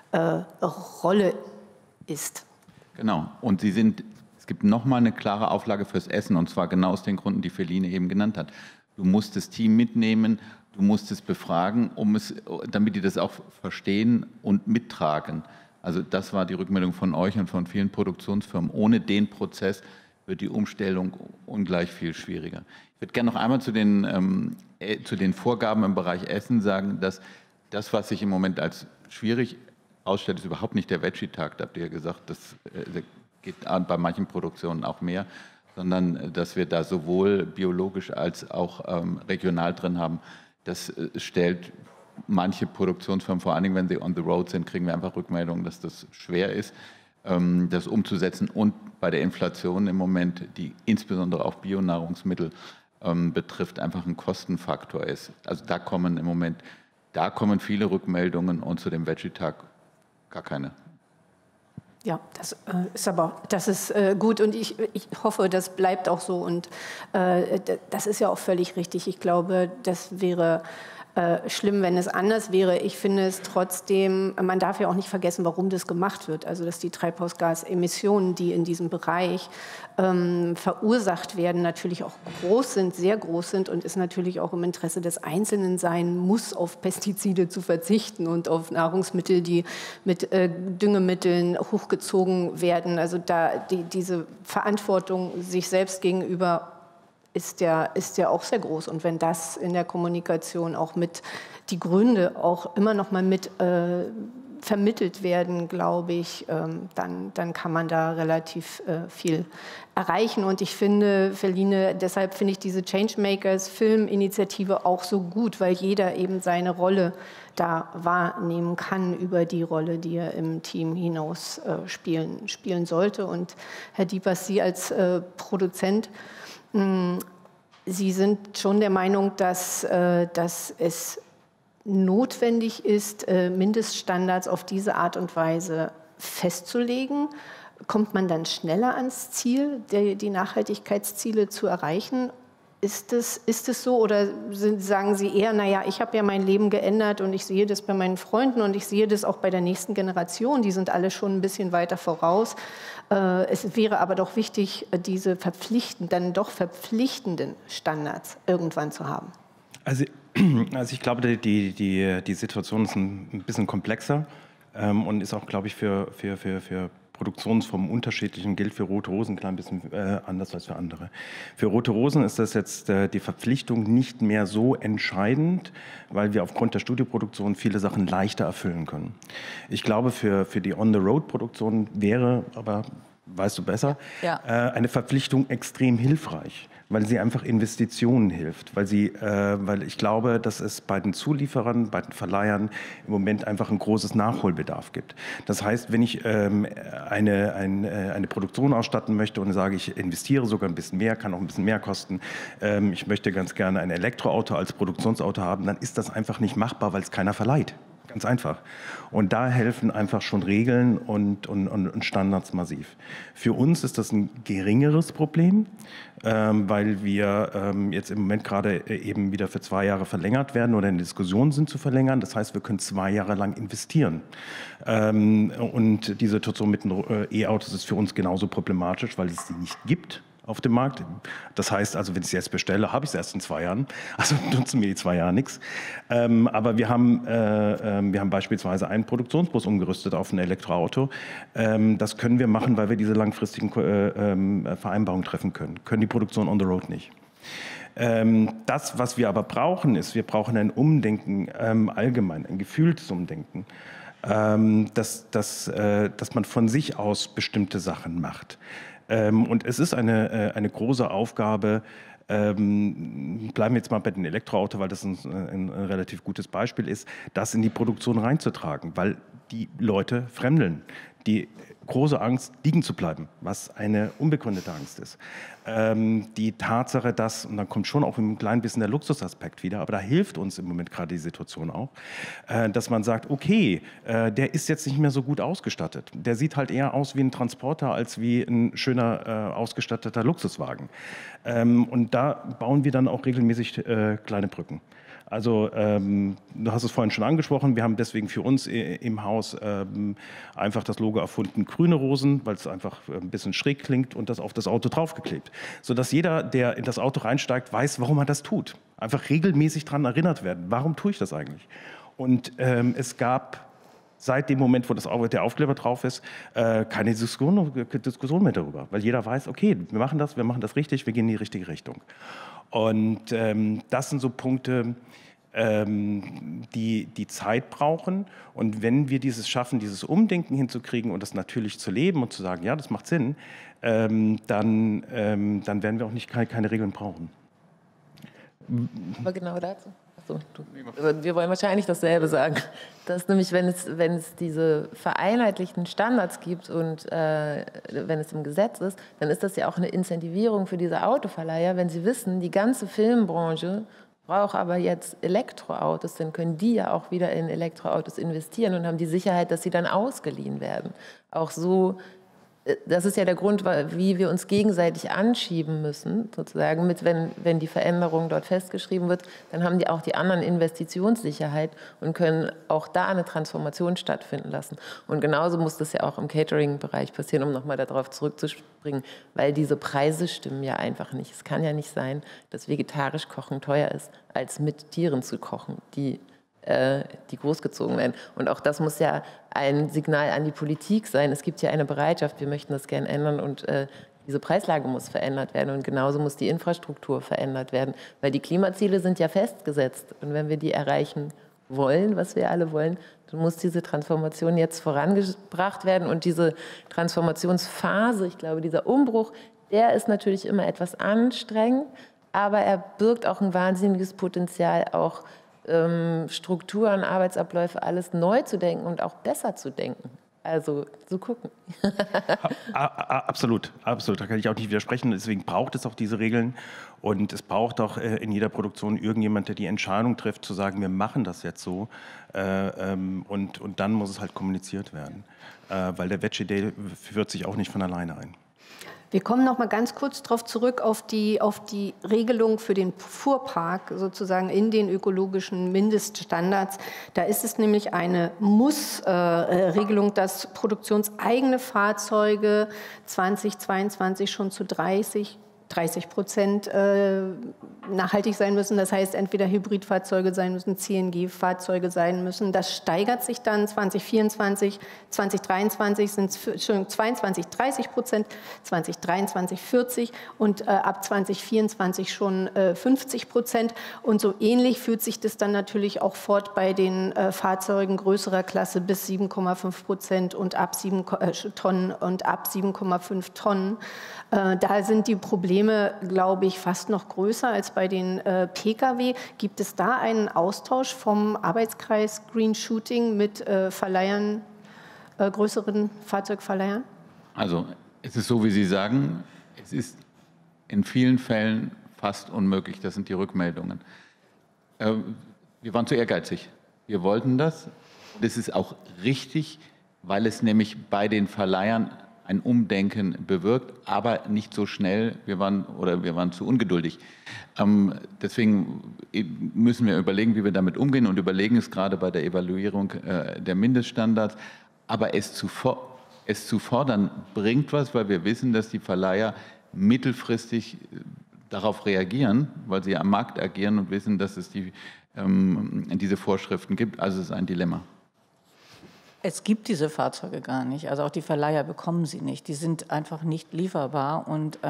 Rolle ist. Genau. Und es gibt noch mal eine klare Auflage fürs Essen, und zwar genau aus den Gründen, die Feline eben genannt hat. Du musst das Team mitnehmen, du musst es befragen, damit die das auch verstehen und mittragen. Also das war die Rückmeldung von euch und von vielen Produktionsfirmen. Ohne den Prozess wird die Umstellung ungleich viel schwieriger. Ich würde gerne noch einmal zu den Vorgaben im Bereich Essen sagen, dass das, was sich im Moment als schwierig ausstellt, ist überhaupt nicht der Veggie-Tag. Da habt ihr ja gesagt, das geht bei manchen Produktionen auch mehr, sondern dass wir da sowohl biologisch als auch regional drin haben. Das stellt manche Produktionsfirmen, vor allen Dingen, wenn sie on the road sind, kriegen wir einfach Rückmeldungen, dass das schwer ist, das umzusetzen. Und bei der Inflation im Moment, die insbesondere auch Bionahrungsmittel betrifft, einfach ein Kostenfaktor ist. Also da kommen viele Rückmeldungen und zu dem Veggie-Tag gar keine. Ja, das ist gut und ich hoffe, das bleibt auch so und das ist ja auch völlig richtig. Ich glaube, das wäre schlimm, wenn es anders wäre. Ich finde es trotzdem, man darf ja auch nicht vergessen, warum das gemacht wird. Also dass die Treibhausgasemissionen, die in diesem Bereich verursacht werden, natürlich auch groß sind, sehr groß sind und es natürlich auch im Interesse des Einzelnen sein muss, auf Pestizide zu verzichten und auf Nahrungsmittel, die mit Düngemitteln hochgezogen werden. Also da diese Verantwortung sich selbst gegenüber ist ja auch sehr groß. Und wenn das in der Kommunikation auch mit die Gründe auch immer noch mal mit vermittelt werden, glaube ich, dann kann man da relativ viel erreichen. Und ich finde, Feline, deshalb finde ich diese Changemakers-Filminitiative auch so gut, weil jeder eben seine Rolle da wahrnehmen kann über die Rolle, die er im Team hinaus spielen sollte. Und Herr Diepers, Sie als Produzent, Sie sind schon der Meinung, dass es notwendig ist, Mindeststandards auf diese Art und Weise festzulegen. Kommt man dann schneller ans Ziel, die Nachhaltigkeitsziele zu erreichen? Ist es so oder sagen Sie eher, naja, ich habe ja mein Leben geändert und ich sehe das bei meinen Freunden und ich sehe das auch bei der nächsten Generation, die sind alle schon ein bisschen weiter voraus. Es wäre aber doch wichtig, diese verpflichtenden Standards irgendwann zu haben. Also Also ich glaube, die Situation ist ein bisschen komplexer und ist auch, glaube ich, für Produktionsformen unterschiedlich und gilt für Rote Rosen ein klein bisschen anders als für andere. Für Rote Rosen ist das jetzt die Verpflichtung nicht mehr so entscheidend, weil wir aufgrund der Studioproduktion viele Sachen leichter erfüllen können. Ich glaube, für die On-the-Road-Produktion wäre, aber weißt du besser, ja, eine Verpflichtung extrem hilfreich, weil sie einfach Investitionen hilft, weil ich glaube, dass es bei den Zulieferern, bei den Verleihern im Moment einfach ein großes Nachholbedarf gibt. Das heißt, wenn ich eine Produktion ausstatten möchte und sage, ich investiere sogar ein bisschen mehr, kann auch ein bisschen mehr kosten, ich möchte ganz gerne ein Elektroauto als Produktionsauto haben, dann ist das einfach nicht machbar, weil es keiner verleiht. Ganz einfach. Und da helfen einfach schon Regeln und Standards massiv. Für uns ist das ein geringeres Problem, weil wir jetzt im Moment gerade eben wieder für 2 Jahre verlängert werden oder in Diskussionen sind zu verlängern. Das heißt, wir können 2 Jahre lang investieren. Und die Situation mit den E-Autos ist für uns genauso problematisch, weil es sie nicht gibt auf dem Markt. Das heißt also, wenn ich es jetzt bestelle, habe ich es erst in 2 Jahren. Also nutzen mir die 2 Jahre nichts. Aber wir haben beispielsweise einen Produktionsbus umgerüstet auf ein Elektroauto. Das können wir machen, weil wir diese langfristigen Vereinbarungen treffen können. Können die Produktion on the road nicht. Das, was wir aber brauchen, ist, wir brauchen ein Umdenken allgemein, ein gefühltes Umdenken. Dass man von sich aus bestimmte Sachen macht. Und es ist eine große Aufgabe, bleiben wir jetzt mal bei den Elektroautos, weil das ein relativ gutes Beispiel ist, das in die Produktion reinzutragen, weil die Leute fremdeln. Die große Angst, liegen zu bleiben, was eine unbegründete Angst ist. Die Tatsache, dass, und dann kommt schon auch ein klein bisschen der Luxusaspekt wieder, aber da hilft uns im Moment gerade die Situation auch, dass man sagt, okay, der ist jetzt nicht mehr so gut ausgestattet. Der sieht halt eher aus wie ein Transporter als wie ein schöner ausgestatteter Luxuswagen. Und da bauen wir dann auch regelmäßig kleine Brücken. Also du hast es vorhin schon angesprochen, wir haben deswegen für uns im Haus einfach das Logo erfunden, grüne Rosen, weil es einfach ein bisschen schräg klingt und das auf das Auto draufgeklebt. Sodass jeder, der in das Auto reinsteigt, weiß, warum er das tut. Einfach regelmäßig daran erinnert werden, warum tue ich das eigentlich? Und es gab seit dem Moment, wo der Aufkleber drauf ist, keine Diskussion mehr darüber, weil jeder weiß, okay, wir machen das richtig, wir gehen in die richtige Richtung. Und das sind so Punkte, die Zeit brauchen. Und wenn wir schaffen, dieses Umdenken hinzukriegen und das natürlich zu leben und zu sagen, ja, das macht Sinn, dann werden wir auch keine Regeln brauchen. Aber genau dazu. Achso, wir wollen wahrscheinlich dasselbe sagen. Dass nämlich, wenn es diese vereinheitlichten Standards gibt und wenn es im Gesetz ist, dann ist das ja auch eine Incentivierung für diese Autoverleiher, wenn sie wissen, die ganze Filmbranche braucht aber jetzt Elektroautos, dann können die ja auch wieder in Elektroautos investieren und haben die Sicherheit, dass sie dann ausgeliehen werden. Auch so, das ist ja der Grund, wie wir uns gegenseitig anschieben müssen, sozusagen, wenn die Veränderung dort festgeschrieben wird, dann haben die auch die anderen Investitionssicherheit und können auch da eine Transformation stattfinden lassen. Und genauso muss das ja auch im Catering-Bereich passieren, um nochmal darauf zurückzuspringen, weil diese Preise stimmen ja einfach nicht. Es kann ja nicht sein, dass vegetarisch kochen teuer ist, als mit Tieren zu kochen, die großgezogen werden. Und auch das muss ja ein Signal an die Politik sein. Es gibt ja eine Bereitschaft, wir möchten das gerne ändern und diese Preislage muss verändert werden und genauso muss die Infrastruktur verändert werden, weil die Klimaziele sind ja festgesetzt und wenn wir die erreichen wollen, was wir alle wollen, dann muss diese Transformation jetzt vorangebracht werden und diese Transformationsphase, ich glaube, dieser Umbruch, der ist natürlich immer etwas anstrengend, aber er birgt auch ein wahnsinniges Potenzial, auch Strukturen, Arbeitsabläufe, alles neu zu denken und auch besser zu denken. Also so gucken. Absolut, absolut. Da kann ich auch nicht widersprechen. Deswegen braucht es auch diese Regeln. Und es braucht auch in jeder Produktion irgendjemand, der die Entscheidung trifft, zu sagen, wir machen das jetzt so. Und dann muss es halt kommuniziert werden. Weil der Veggie Day führt sich auch nicht von alleine ein. Wir kommen noch mal ganz kurz darauf zurück, auf die Regelung für den Fuhrpark, sozusagen in den ökologischen Mindeststandards. Da ist es nämlich eine Muss-Regelung, dass produktionseigene Fahrzeuge 2022 schon zu 30 30% nachhaltig sein müssen. Das heißt, entweder Hybridfahrzeuge sein müssen, CNG-Fahrzeuge sein müssen. Das steigert sich dann 2024, 2023 sind es schon 22, 30%, 2023 40 und ab 2024 schon 50%. Und so ähnlich führt sich das dann natürlich auch fort bei den Fahrzeugen größerer Klasse bis 7,5% und ab 7 Tonnen und ab 7,5 Tonnen. Da sind die Probleme, glaube ich, fast noch größer als bei den Pkw. Gibt es da einen Austausch vom Arbeitskreis Green Shooting mit Verleihern, größeren Fahrzeugverleihern? Also es ist so, wie Sie sagen, es ist in vielen Fällen fast unmöglich. Das sind die Rückmeldungen. Wir waren zu ehrgeizig. Wir wollten das. Das ist auch richtig, weil es nämlich bei den Verleihern ein Umdenken bewirkt, aber nicht so schnell. Wir waren zu ungeduldig. Deswegen müssen wir überlegen, wie wir damit umgehen und überlegen es gerade bei der Evaluierung der Mindeststandards. Aber es zu fordern bringt was, weil wir wissen, dass die Verleiher mittelfristig darauf reagieren, weil sie am Markt agieren und wissen, dass es diese Vorschriften gibt. Also es ist ein Dilemma. Es gibt diese Fahrzeuge gar nicht. Also auch die Verleiher bekommen sie nicht. Die sind einfach nicht lieferbar. Und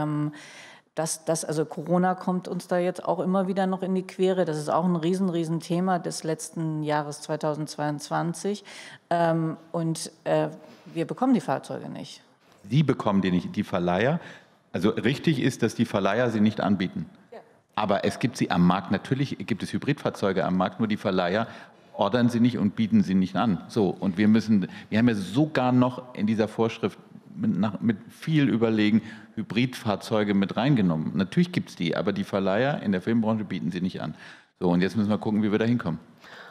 also Corona kommt uns da jetzt auch immer wieder noch in die Quere. Das ist auch ein riesen Thema des letzten Jahres 2022. Und wir bekommen die Fahrzeuge nicht. Sie bekommen die nicht, die Verleiher. Also richtig ist, dass die Verleiher sie nicht anbieten. Ja. Aber es gibt sie am Markt. Natürlich gibt es Hybridfahrzeuge am Markt, nur die Verleiher ordern sie nicht und bieten sie nicht an. So, und wir haben ja sogar noch in dieser Vorschrift mit viel Überlegen Hybridfahrzeuge mit reingenommen. Natürlich gibt es die, aber die Verleiher in der Filmbranche bieten sie nicht an. So, und jetzt müssen wir gucken, wie wir da hinkommen.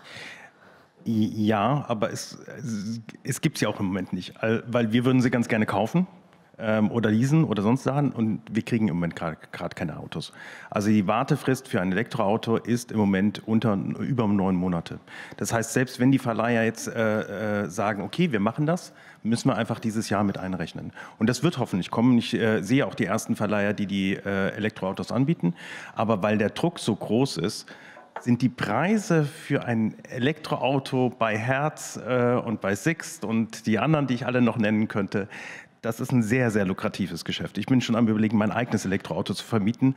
Ja, aber es gibt sie auch im Moment nicht, weil wir würden sie ganz gerne kaufen. Oder leasen oder sonst Sachen und wir kriegen im Moment gerade keine Autos. Also die Wartefrist für ein Elektroauto ist im Moment über 9 Monate. Das heißt, selbst wenn die Verleiher jetzt sagen, okay, wir machen das, müssen wir einfach dieses Jahr mit einrechnen. Und das wird hoffentlich kommen. Ich sehe auch die ersten Verleiher, die Elektroautos anbieten. Aber weil der Druck so groß ist, sind die Preise für ein Elektroauto bei Hertz und bei Sixt und die anderen, die ich alle noch nennen könnte, das ist ein sehr, sehr lukratives Geschäft. Ich bin schon am Überlegen, mein eigenes Elektroauto zu vermieten.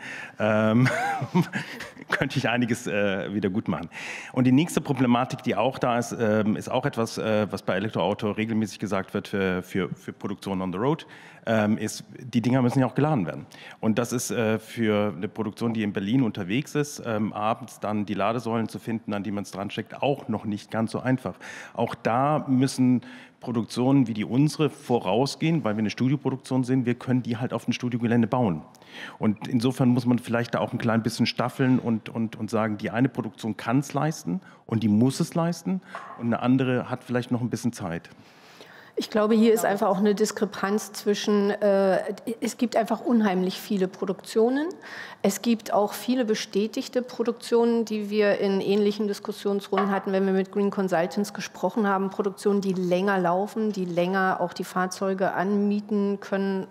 Könnte ich einiges wieder gut machen. Und die nächste Problematik, die auch da ist, ist auch etwas, was bei Elektroauto regelmäßig gesagt wird für Produktion on the road, ist, die Dinger müssen ja auch geladen werden. Und das ist für eine Produktion, die in Berlin unterwegs ist, abends dann die Ladesäulen zu finden, an die man es dran steckt, auch noch nicht ganz so einfach. Auch da müssen Produktionen wie die unsere vorausgehen, weil wir eine Studioproduktion sind. Wir können die halt auf dem Studiogelände bauen. Und insofern muss man vielleicht da auch ein klein bisschen staffeln und sagen, die eine Produktion kann es leisten und die muss es leisten und eine andere hat vielleicht noch ein bisschen Zeit. Ich glaube, hier ist einfach auch eine Diskrepanz zwischen, es gibt einfach unheimlich viele Produktionen. Es gibt auch viele bestätigte Produktionen, die wir in ähnlichen Diskussionsrunden hatten, wenn wir mit Green Consultants gesprochen haben. Produktionen, die länger laufen, die länger auch die Fahrzeuge anmieten können.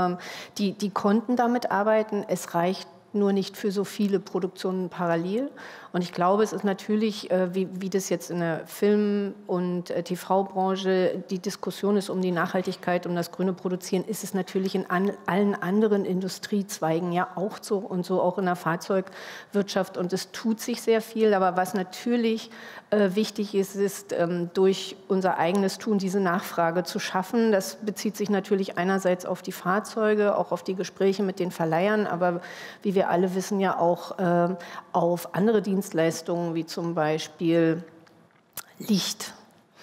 Die konnten damit arbeiten. Es reicht nur nicht für so viele Produktionen parallel. Und ich glaube, es ist natürlich, wie das jetzt in der Film- und TV-Branche die Diskussion ist um die Nachhaltigkeit, um das grüne Produzieren, ist es natürlich in allen anderen Industriezweigen ja auch so und so auch in der Fahrzeugwirtschaft. Und es tut sich sehr viel. Aber was natürlich wichtig ist, durch unser eigenes Tun diese Nachfrage zu schaffen. Das bezieht sich natürlich einerseits auf die Fahrzeuge, auch auf die Gespräche mit den Verleihern, aber wie wir alle wissen ja auch auf andere Dienstleistungen, wie zum Beispiel Licht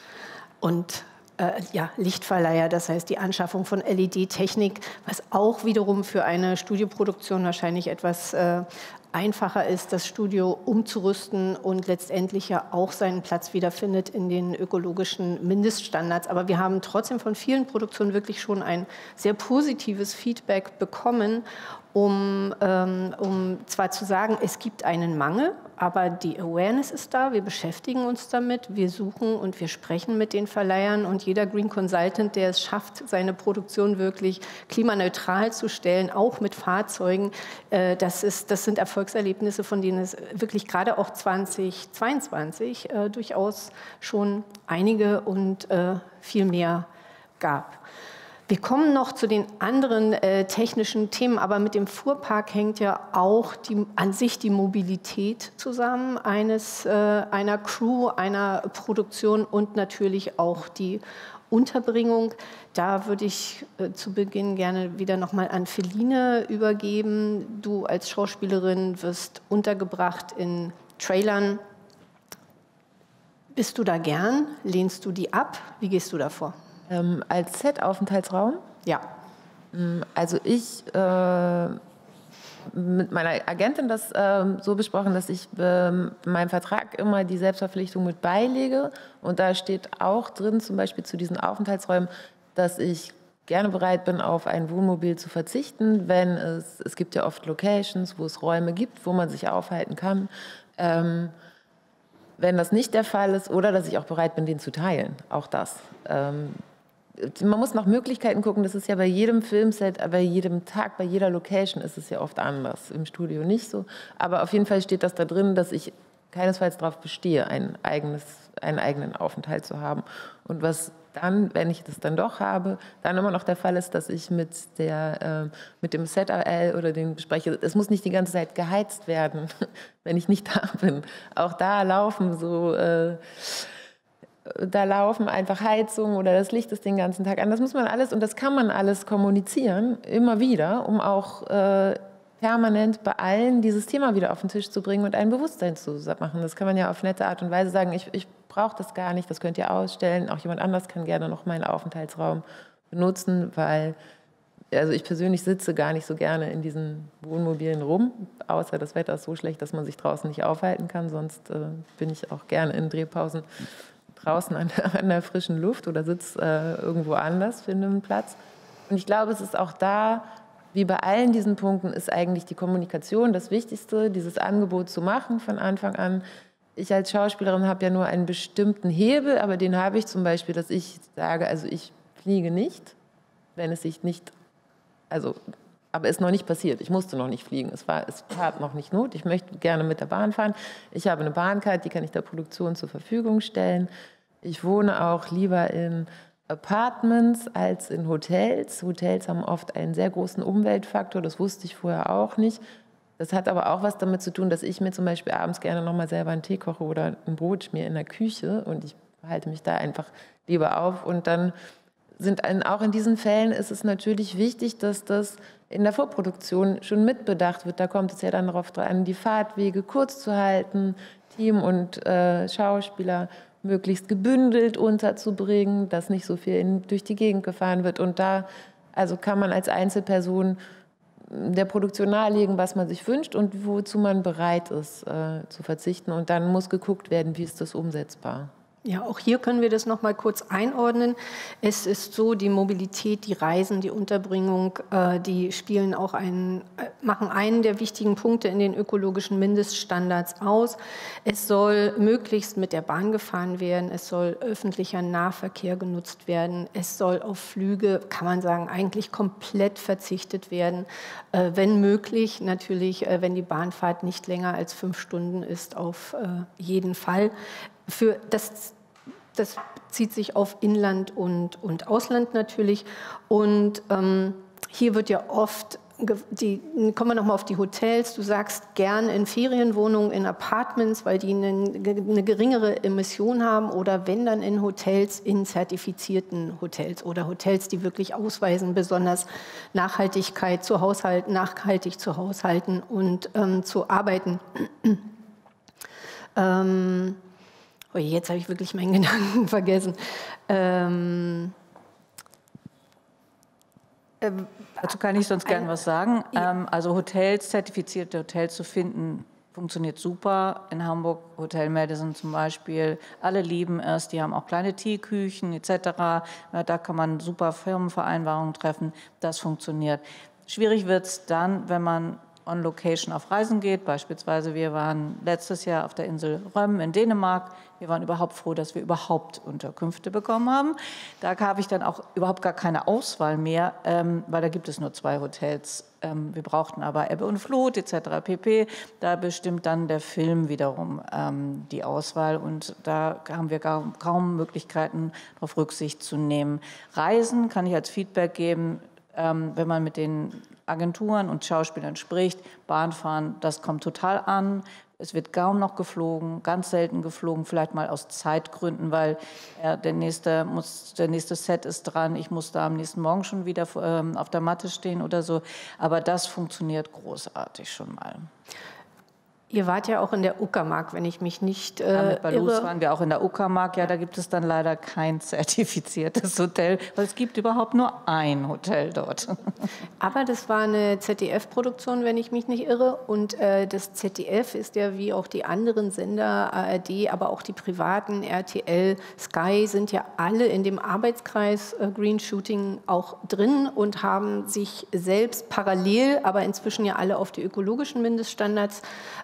und Lichtverleiher, das heißt die Anschaffung von LED-Technik, was auch wiederum für eine Studioproduktion wahrscheinlich etwas einfacher ist, das Studio umzurüsten und letztendlich ja auch seinen Platz wiederfindet in den ökologischen Mindeststandards. Aber wir haben trotzdem von vielen Produktionen wirklich schon ein sehr positives Feedback bekommen, um zwar zu sagen, es gibt einen Mangel Aber die Awareness ist da, wir beschäftigen uns damit, wir suchen und wir sprechen mit den Verleihern und jeder Green Consultant, der es schafft, seine Produktion wirklich klimaneutral zu stellen, auch mit Fahrzeugen, das sind Erfolgserlebnisse, von denen es wirklich gerade auch 2022 durchaus schon einige und viel mehr gab. Wir kommen noch zu den anderen technischen Themen, aber mit dem Fuhrpark hängt ja auch an sich die Mobilität zusammen einer Crew, einer Produktion und natürlich auch die Unterbringung. Da würde ich zu Beginn gerne wieder nochmal an Feline übergeben. Du als Schauspielerin wirst untergebracht in Trailern. Bist du da gern? Lehnst du die ab? Wie gehst du davor? Als Set-Aufenthaltsraum? Ja. Also ich mit meiner Agentin das so besprochen, dass ich in meinem Vertrag immer die Selbstverpflichtung mit beilege. Und da steht auch drin, zum Beispiel zu diesen Aufenthaltsräumen, dass ich gerne bereit bin, auf ein Wohnmobil zu verzichten, wenn es gibt ja oft Locations, wo es Räume gibt, wo man sich aufhalten kann. Wenn das nicht der Fall ist, oder dass ich auch bereit bin, den zu teilen, auch das. Man muss nach Möglichkeiten gucken, das ist ja bei jedem Filmset, bei jedem Tag, bei jeder Location ist es ja oft anders, im Studio nicht so. Aber auf jeden Fall steht das da drin, dass ich keinesfalls darauf bestehe, einen eigenen Aufenthalt zu haben. Und was dann, wenn ich das dann doch habe, dann immer noch der Fall ist, dass ich mit dem Set-AL oder den bespreche, es muss nicht die ganze Zeit geheizt werden, wenn ich nicht da bin. Auch da laufen einfach Heizungen oder das Licht ist den ganzen Tag an. Das muss man alles und das kann man alles kommunizieren, immer wieder, um auch permanent bei allen dieses Thema wieder auf den Tisch zu bringen und ein Bewusstsein zu machen. Das kann man ja auf nette Art und Weise sagen, ich brauche das gar nicht, das könnt ihr ausstellen. Auch jemand anders kann gerne noch meinen Aufenthaltsraum benutzen, weil also ich persönlich sitze gar nicht so gerne in diesen Wohnmobilen rum, außer das Wetter ist so schlecht, dass man sich draußen nicht aufhalten kann. Sonst bin ich auch gerne in Drehpausen draußen an der frischen Luft oder sitze irgendwo anders, finde einen Platz. Und ich glaube, es ist auch da, wie bei allen diesen Punkten, ist eigentlich die Kommunikation das Wichtigste, dieses Angebot zu machen von Anfang an. Ich als Schauspielerin habe ja nur einen bestimmten Hebel, aber den habe ich zum Beispiel, dass ich sage, also ich fliege nicht, wenn es sich nicht, also, aber es ist noch nicht passiert. Ich musste noch nicht fliegen. Es tat noch nicht Not. Ich möchte gerne mit der Bahn fahren. Ich habe eine Bahncard, die kann ich der Produktion zur Verfügung stellen. Ich wohne auch lieber in Apartments als in Hotels. Hotels haben oft einen sehr großen Umweltfaktor. Das wusste ich vorher auch nicht. Das hat aber auch was damit zu tun, dass ich mir zum Beispiel abends gerne noch mal selber einen Tee koche oder ein Brot schmiere in der Küche. Und ich halte mich da einfach lieber auf. Und dann auch in diesen Fällen ist es natürlich wichtig, dass das in der Vorproduktion schon mitbedacht wird. Da kommt es ja dann darauf an, die Fahrtwege kurz zu halten, Team und Schauspieler möglichst gebündelt unterzubringen, dass nicht so viel durch die Gegend gefahren wird. Und da also kann man als Einzelperson der Produktion nahelegen, was man sich wünscht und wozu man bereit ist zu verzichten. Und dann muss geguckt werden, wie ist das umsetzbar. Ja, auch hier können wir das noch mal kurz einordnen. Es ist so, die Mobilität, die Reisen, die Unterbringung, die machen einen der wichtigen Punkte in den ökologischen Mindeststandards aus. Es soll möglichst mit der Bahn gefahren werden, es soll öffentlicher Nahverkehr genutzt werden, es soll auf Flüge, kann man sagen, eigentlich komplett verzichtet werden. Wenn möglich, natürlich, wenn die Bahnfahrt nicht länger als 5 Stunden ist, auf jeden Fall. Das zieht sich auf Inland und Ausland natürlich. Und hier wird ja oft, kommen wir nochmal auf die Hotels, du sagst gern in Ferienwohnungen, in Apartments, weil die eine geringere Emission haben oder wenn dann in Hotels, in zertifizierten Hotels oder Hotels, die wirklich ausweisen, besonders nachhaltig zu haushalten und zu arbeiten. Oh, jetzt habe ich wirklich meinen Gedanken vergessen. Dazu kann ich sonst gern was sagen. Also Hotels, zertifizierte Hotels zu finden, funktioniert super. In Hamburg, Hotel Madison zum Beispiel, alle lieben es. Die haben auch kleine Teeküchen etc. Da kann man super Firmenvereinbarungen treffen. Das funktioniert. Schwierig wird es dann, wenn man on Location auf Reisen geht. Beispielsweise, wir waren letztes Jahr auf der Insel Rømmen in Dänemark. Wir waren überhaupt froh, dass wir überhaupt Unterkünfte bekommen haben. Da habe ich dann auch überhaupt gar keine Auswahl mehr, weil da gibt es nur 2 Hotels. Wir brauchten aber Ebbe und Flut etc. pp. Da bestimmt dann der Film wiederum die Auswahl und da haben wir kaum Möglichkeiten, darauf Rücksicht zu nehmen. Reisen kann ich als Feedback geben, wenn man mit den Agenturen und Schauspielern spricht. Bahnfahren, das kommt total an. Es wird kaum noch geflogen, ganz selten geflogen, vielleicht mal aus Zeitgründen, weil der nächste Set ist dran, ich muss da am nächsten Morgen schon wieder auf der Matte stehen oder so. Aber das funktioniert großartig schon mal. Ihr wart ja auch in der Uckermark, wenn ich mich nicht Mit Baluz irre. waren wir auch in der Uckermark. Ja, da gibt es dann leider kein zertifiziertes Hotel, weil es gibt überhaupt nur ein Hotel dort. Aber das war eine ZDF-Produktion, wenn ich mich nicht irre. Und das ZDF ist ja wie auch die anderen Sender, ARD, aber auch die privaten, RTL, Sky, sind ja alle in dem Arbeitskreis Green Shooting auch drin und haben sich selbst parallel, aber inzwischen ja alle auf die ökologischen Mindeststandards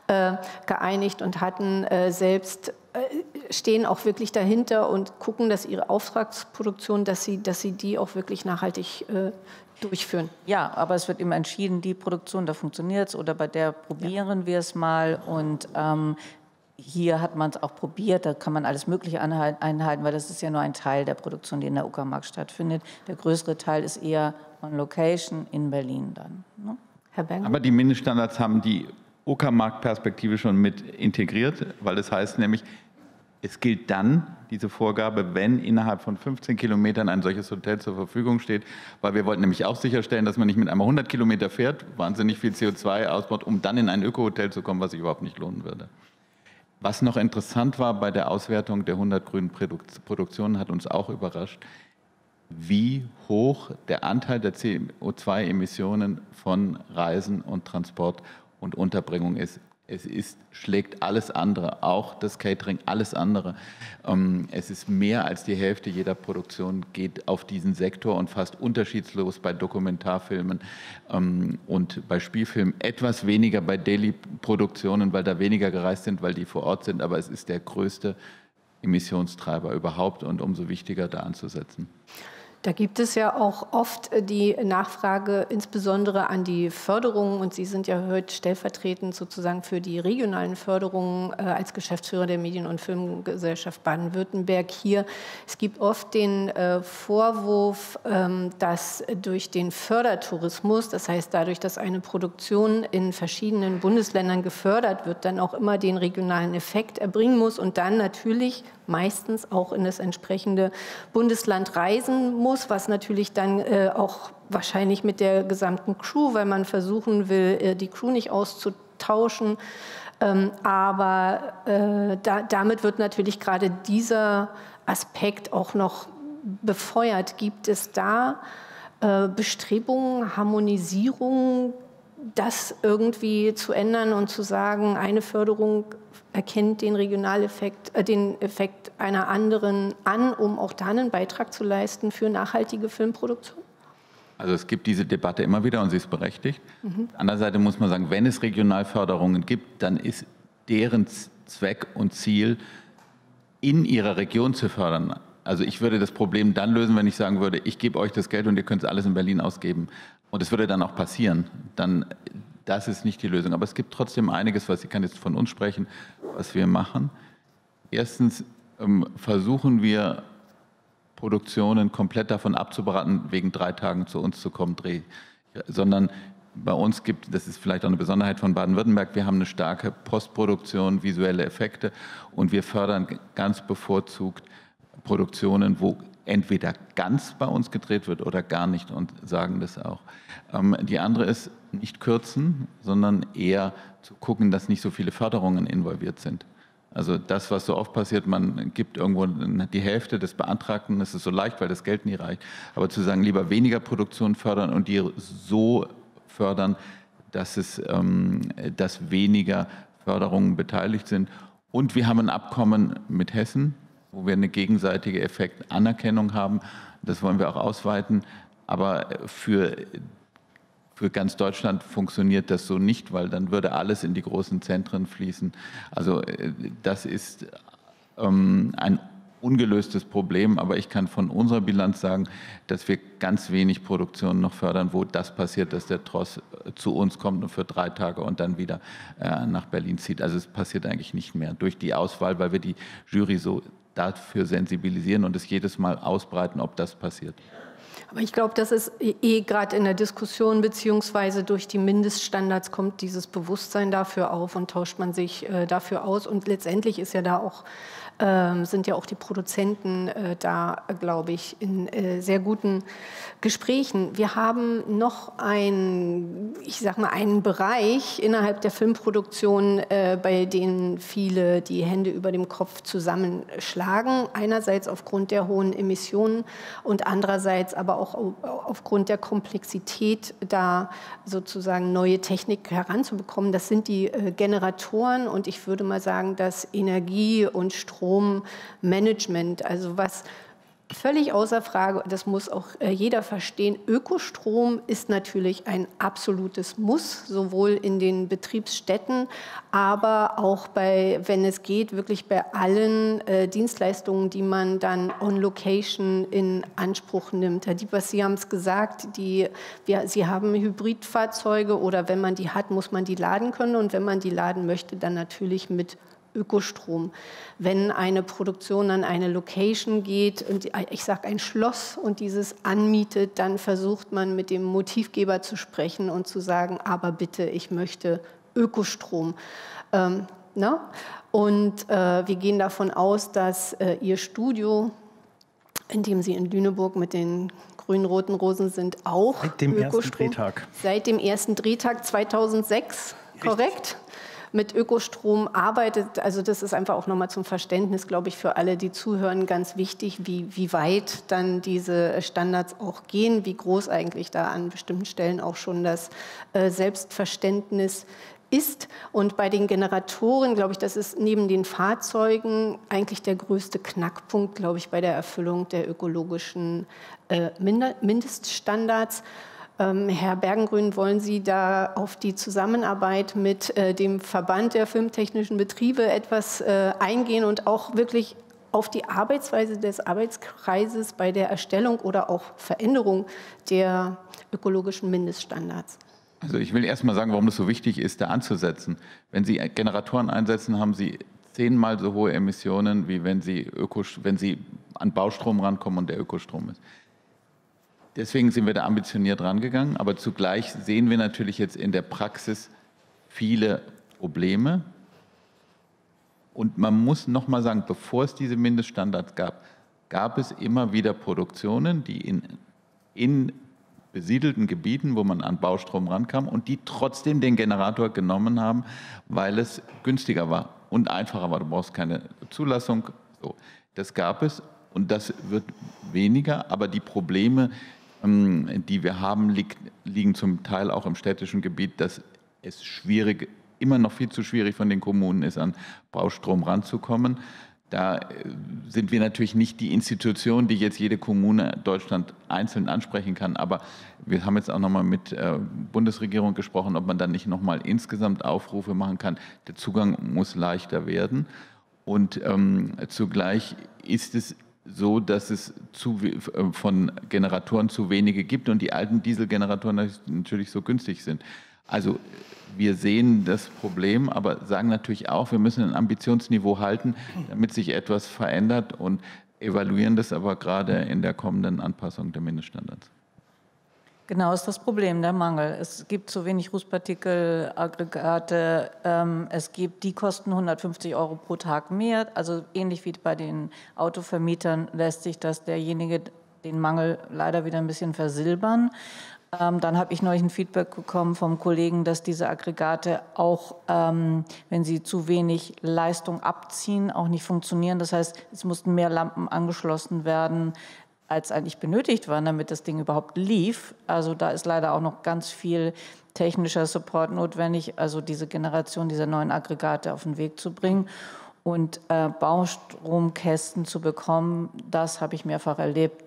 geeinigt und hatten selbst stehen auch wirklich dahinter und gucken, dass ihre Auftragsproduktion, dass sie die auch wirklich nachhaltig durchführen. Ja, aber es wird immer entschieden, die Produktion, da funktioniert es oder bei der probieren wir es mal und hier hat man es auch probiert, da kann man alles Mögliche einhalten, weil das ist ja nur ein Teil der Produktion, die in der Uckermark stattfindet. Der größere Teil ist eher on Location in Berlin dann. Ne? Herr Berger? Aber die Mindeststandards haben die Uckermark-Perspektive schon mit integriert, weil das heißt nämlich, es gilt dann diese Vorgabe, wenn innerhalb von 15 Kilometern ein solches Hotel zur Verfügung steht, weil wir wollten nämlich auch sicherstellen, dass man nicht mit einmal 100 Kilometer fährt, wahnsinnig viel CO2 ausbaut, um dann in ein Öko-Hotel zu kommen, was sich überhaupt nicht lohnen würde. Was noch interessant war bei der Auswertung der 100 grünen Produktionen, hat uns auch überrascht, wie hoch der Anteil der CO2-Emissionen von Reisen und Transport und Unterbringung ist. Schlägt alles andere, auch das Catering, alles andere. Es ist mehr als die Hälfte jeder Produktion geht auf diesen Sektor und fast unterschiedslos bei Dokumentarfilmen und bei Spielfilmen. Etwas weniger bei Daily-Produktionen, weil da weniger gereist sind, weil die vor Ort sind. Aber es ist der größte Emissionstreiber überhaupt und umso wichtiger da anzusetzen. Da gibt es ja auch oft die Nachfrage, insbesondere an die Förderungen. Und Sie sind ja heute stellvertretend sozusagen für die regionalen Förderungen als Geschäftsführer der Medien- und Filmgesellschaft Baden-Württemberg hier. Es gibt oft den Vorwurf, dass durch den Fördertourismus, das heißt dadurch, dass eine Produktion in verschiedenen Bundesländern gefördert wird, dann auch immer den regionalen Effekt erbringen muss und dann natürlich meistens auch in das entsprechende Bundesland reisen muss, was natürlich dann auch wahrscheinlich mit der gesamten Crew, weil man versuchen will, die Crew nicht auszutauschen. Aber damit wird natürlich gerade dieser Aspekt auch noch befeuert. Gibt es da Bestrebungen, Harmonisierung, das irgendwie zu ändern und zu sagen, eine Förderung erkennt den Regionaleffekt, den Effekt einer anderen an, um auch da einen Beitrag zu leisten für nachhaltige Filmproduktion? Also es gibt diese Debatte immer wieder und sie ist berechtigt. Auf der anderen Seite muss man sagen, wenn es Regionalförderungen gibt, dann ist deren Zweck und Ziel, in ihrer Region zu fördern. Also ich würde das Problem dann lösen, wenn ich sagen würde, ich gebe euch das Geld und ihr könnt es alles in Berlin ausgeben. Und es würde dann auch passieren. Das ist nicht die Lösung. Aber es gibt trotzdem einiges, ich kann jetzt von uns sprechen, was wir machen. Erstens versuchen wir, Produktionen komplett davon abzuberaten, wegen 3 Tagen zu uns zu kommen, sondern bei uns gibt, das ist vielleicht auch eine Besonderheit von Baden-Württemberg, wir haben eine starke Postproduktion, visuelle Effekte und wir fördern ganz bevorzugt Produktionen, wo entweder ganz bei uns gedreht wird oder gar nicht und sagen das auch. Die andere ist nicht kürzen, sondern eher zu gucken, dass nicht so viele Förderungen involviert sind. Also das, was so oft passiert, man gibt irgendwo die Hälfte des Beantragten, das ist so leicht, weil das Geld nie reicht. Aber zu sagen, lieber weniger Produktion fördern und die so fördern, dass weniger Förderungen beteiligt sind. Und wir haben ein Abkommen mit Hessen, wo wir eine gegenseitige Effektanerkennung haben. Das wollen wir auch ausweiten. Aber für Für ganz Deutschland funktioniert das so nicht, weil dann würde alles in die großen Zentren fließen. Also das ist ein ungelöstes Problem, aber ich kann von unserer Bilanz sagen, dass wir ganz wenig Produktionen noch fördern, wo das passiert, dass der TROS zu uns kommt und für 3 Tage und dann wieder nach Berlin zieht. Also es passiert eigentlich nicht mehr durch die Auswahl, weil wir die Jury so dafür sensibilisieren und es jedes Mal ausbreiten, ob das passiert. Aber ich glaube, das ist gerade in der Diskussion beziehungsweise durch die Mindeststandards kommt dieses Bewusstsein dafür auf und tauscht man sich dafür aus. Und letztendlich ist ja da auch, sind ja auch die Produzenten da, glaube ich, in sehr guten Gesprächen. Wir haben noch einen Bereich innerhalb der Filmproduktion, bei denen viele die Hände über dem Kopf zusammenschlagen. Einerseits aufgrund der hohen Emissionen und andererseits aber auch aufgrund der Komplexität, da sozusagen neue Technik heranzubekommen. Das sind die Generatoren und ich würde mal sagen, das Energie- und Strommanagement, also was völlig außer Frage, das muss auch jeder verstehen. Ökostrom ist natürlich ein absolutes Muss, sowohl in den Betriebsstätten, aber auch wenn es geht, wirklich bei allen Dienstleistungen, die man dann on location in Anspruch nimmt. Herr Diepers, Sie haben es gesagt, Sie haben Hybridfahrzeuge oder wenn man die hat, muss man die laden können und wenn man die laden möchte, dann natürlich mit Ökostrom. Wenn eine Produktion an eine Location geht und ich sage ein Schloss und dieses anmietet, dann versucht man mit dem Motivgeber zu sprechen und zu sagen, aber bitte, ich möchte Ökostrom. Und wir gehen davon aus, dass Ihr Studio, in dem Sie in Lüneburg mit den grün-roten Rosen sind, auch seit dem Ökostrom. Ersten Drehtag. Seit dem ersten Drehtag 2006, richtig. Korrekt? Mit Ökostrom arbeitet, also das ist einfach auch nochmal zum Verständnis, glaube ich, für alle, die zuhören, ganz wichtig, wie weit dann diese Standards auch gehen, wie groß eigentlich da an bestimmten Stellen auch schon das Selbstverständnis ist. Und bei den Generatoren, glaube ich, das ist neben den Fahrzeugen eigentlich der größte Knackpunkt, glaube ich, bei der Erfüllung der ökologischen Mindeststandards. Herr Bergengruen, wollen Sie da auf die Zusammenarbeit mit dem Verband der filmtechnischen Betriebe etwas eingehen und auch wirklich auf die Arbeitsweise des Arbeitskreises bei der Erstellung oder auch Veränderung der ökologischen Mindeststandards? Also ich will erst mal sagen, warum das so wichtig ist, da anzusetzen. Wenn Sie Generatoren einsetzen, haben Sie 10-mal so hohe Emissionen, wie wenn Sie an Baustrom rankommen und der Ökostrom ist. Deswegen sind wir da ambitioniert rangegangen, aber zugleich sehen wir natürlich jetzt in der Praxis viele Probleme. Und man muss noch mal sagen, bevor es diese Mindeststandards gab es immer wieder Produktionen, die in besiedelten Gebieten, wo man an Baustrom rankam und die trotzdem den Generator genommen haben, weil es günstiger war und einfacher war. Du brauchst keine Zulassung. So, das gab es und das wird weniger, aber die Probleme, die wir haben, liegen zum Teil auch im städtischen Gebiet, dass es immer noch viel zu schwierig von den Kommunen ist, an Baustrom ranzukommen. Da sind wir natürlich nicht die Institution, die jetzt jede Kommune Deutschland einzeln ansprechen kann. Aber wir haben jetzt auch nochmal mit der Bundesregierung gesprochen, ob man dann nicht nochmal insgesamt Aufrufe machen kann. Der Zugang muss leichter werden. Und zugleich ist es so, dass es von Generatoren zu wenige gibt und die alten Dieselgeneratoren natürlich so günstig sind. Also wir sehen das Problem, aber sagen natürlich auch, wir müssen ein Ambitionsniveau halten, damit sich etwas verändert und evaluieren das aber gerade in der kommenden Anpassung der Mindeststandards. Genau, ist das Problem, der Mangel. Es gibt zu wenig Rußpartikelaggregate, die kosten 150 € pro Tag mehr. Also ähnlich wie bei den Autovermietern lässt sich derjenige den Mangel leider wieder ein bisschen versilbern. Dann habe ich neulich ein Feedback bekommen vom Kollegen, dass diese Aggregate auch, wenn sie zu wenig Leistung abziehen, auch nicht funktionieren. Das heißt, es mussten mehr Lampen angeschlossen werden, als eigentlich benötigt waren, damit das Ding überhaupt lief. Also da ist leider auch noch ganz viel technischer Support notwendig, also diese Generation dieser neuen Aggregate auf den Weg zu bringen. Und Baustromkästen zu bekommen, das habe ich mehrfach erlebt,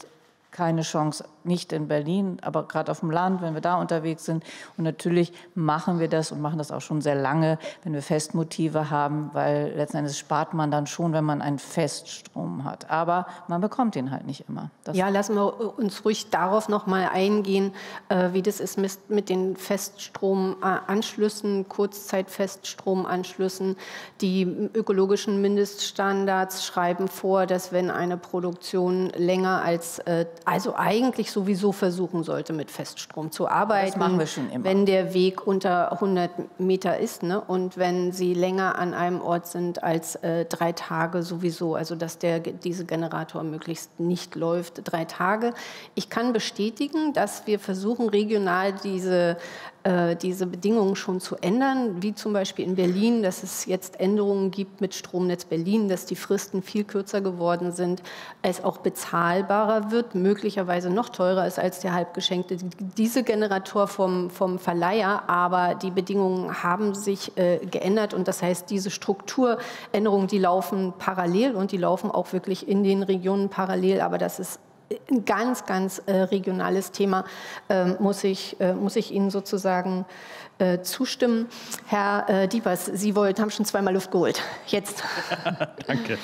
keine Chance, nicht in Berlin, aber gerade auf dem Land, wenn wir da unterwegs sind. Und natürlich machen wir das und machen das auch schon sehr lange, wenn wir Festmotive haben, weil letzten Endes spart man dann schon, wenn man einen Feststrom hat. Aber man bekommt ihn halt nicht immer. Ja, lassen wir uns ruhig darauf noch mal eingehen, wie das ist mit den Feststromanschlüssen, Kurzzeitfeststromanschlüssen. Die ökologischen Mindeststandards schreiben vor, dass wenn eine Produktion länger als also eigentlich sowieso versuchen sollte, mit Feststrom zu arbeiten. Das machen wir schon immer. Wenn der Weg unter 100 Meter ist, ne? Und wenn Sie länger an einem Ort sind als 3 Tage sowieso, also dass diese Generator möglichst nicht läuft, 3 Tage. Ich kann bestätigen, dass wir versuchen, regional diese Bedingungen schon zu ändern, wie zum Beispiel in Berlin, dass es jetzt Änderungen gibt mit Stromnetz Berlin, dass die Fristen viel kürzer geworden sind, es auch bezahlbarer wird, möglicherweise noch teurer ist als der halbgeschenkte Dieselgenerator vom Verleiher, aber die Bedingungen haben sich geändert und das heißt, diese Strukturänderungen, die laufen parallel und die laufen auch wirklich in den Regionen parallel, aber das ist ein ganz, ganz regionales Thema, muss ich Ihnen sozusagen zustimmen. Herr Diepers, Sie haben schon zweimal Luft geholt. Jetzt. Danke.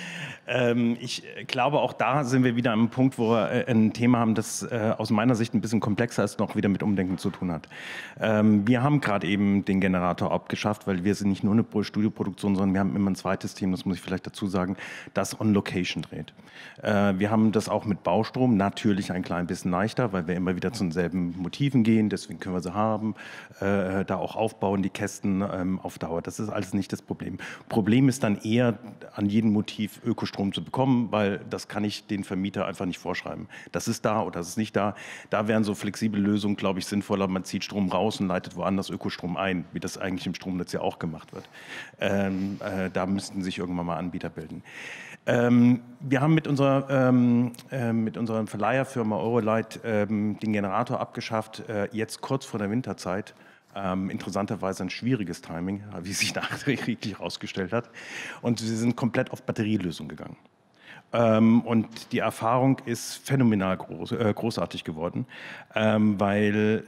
Ich glaube, auch da sind wir wieder an einem Punkt, wo wir ein Thema haben, das aus meiner Sicht ein bisschen komplexer ist, noch wieder mit Umdenken zu tun hat. Wir haben gerade eben den Generator abgeschafft, weil wir sind nicht nur eine Studioproduktion, sondern wir haben immer ein zweites Team, das muss ich vielleicht dazu sagen, das on Location dreht. Wir haben das auch mit Baustrom, natürlich ein klein bisschen leichter, weil wir immer wieder zu denselben Motiven gehen, deswegen können wir sie haben, da auch aufbauen, die Kästen auf Dauer. Das ist alles nicht das Problem. Problem ist dann eher, an jedem Motiv Ökostrom zu bekommen, weil das kann ich den Vermieter einfach nicht vorschreiben. Das ist da oder das ist nicht da. Da wären so flexible Lösungen, glaube ich, sinnvoller. Man zieht Strom raus und leitet woanders Ökostrom ein, wie das eigentlich im Stromnetz ja auch gemacht wird. Da müssten sich irgendwann mal Anbieter bilden. Wir haben mit unserer Verleiherfirma Eurolight den Generator abgeschafft, jetzt kurz vor der Winterzeit. Interessanterweise ein schwieriges Timing, wie sich nachträglich herausgestellt hat. Und sie sind komplett auf Batterielösung gegangen. Und die Erfahrung ist phänomenal großartig geworden, weil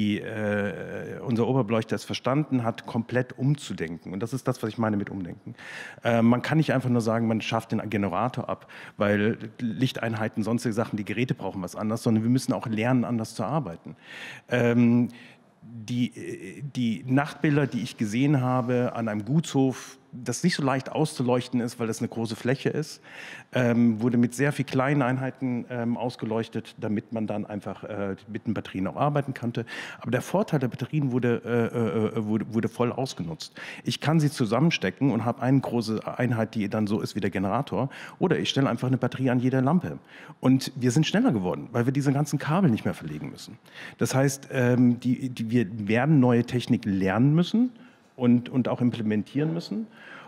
unser Oberbeleuchter es verstanden hat, komplett umzudenken. Und das ist das, was ich meine mit Umdenken. Man kann nicht einfach nur sagen, man schafft den Generator ab, weil Lichteinheiten, sonstige Sachen, die Geräte brauchen was anderes, sondern wir müssen auch lernen, anders zu arbeiten. Die Nachtbilder, die ich gesehen habe an einem Gutshof, das nicht so leicht auszuleuchten ist, weil das eine große Fläche ist, wurde mit sehr viel kleinen Einheiten ausgeleuchtet, damit man dann einfach mit den Batterien auch arbeiten konnte. Aber der Vorteil der Batterien wurde voll ausgenutzt. Ich kann sie zusammenstecken und habe eine große Einheit, die dann so ist wie der Generator, oder ich stelle einfach eine Batterie an jede Lampe. Und wir sind schneller geworden, weil wir diese ganzen Kabel nicht mehr verlegen müssen. Das heißt, wir werden neue Technik lernen müssen und auch implementieren müssen.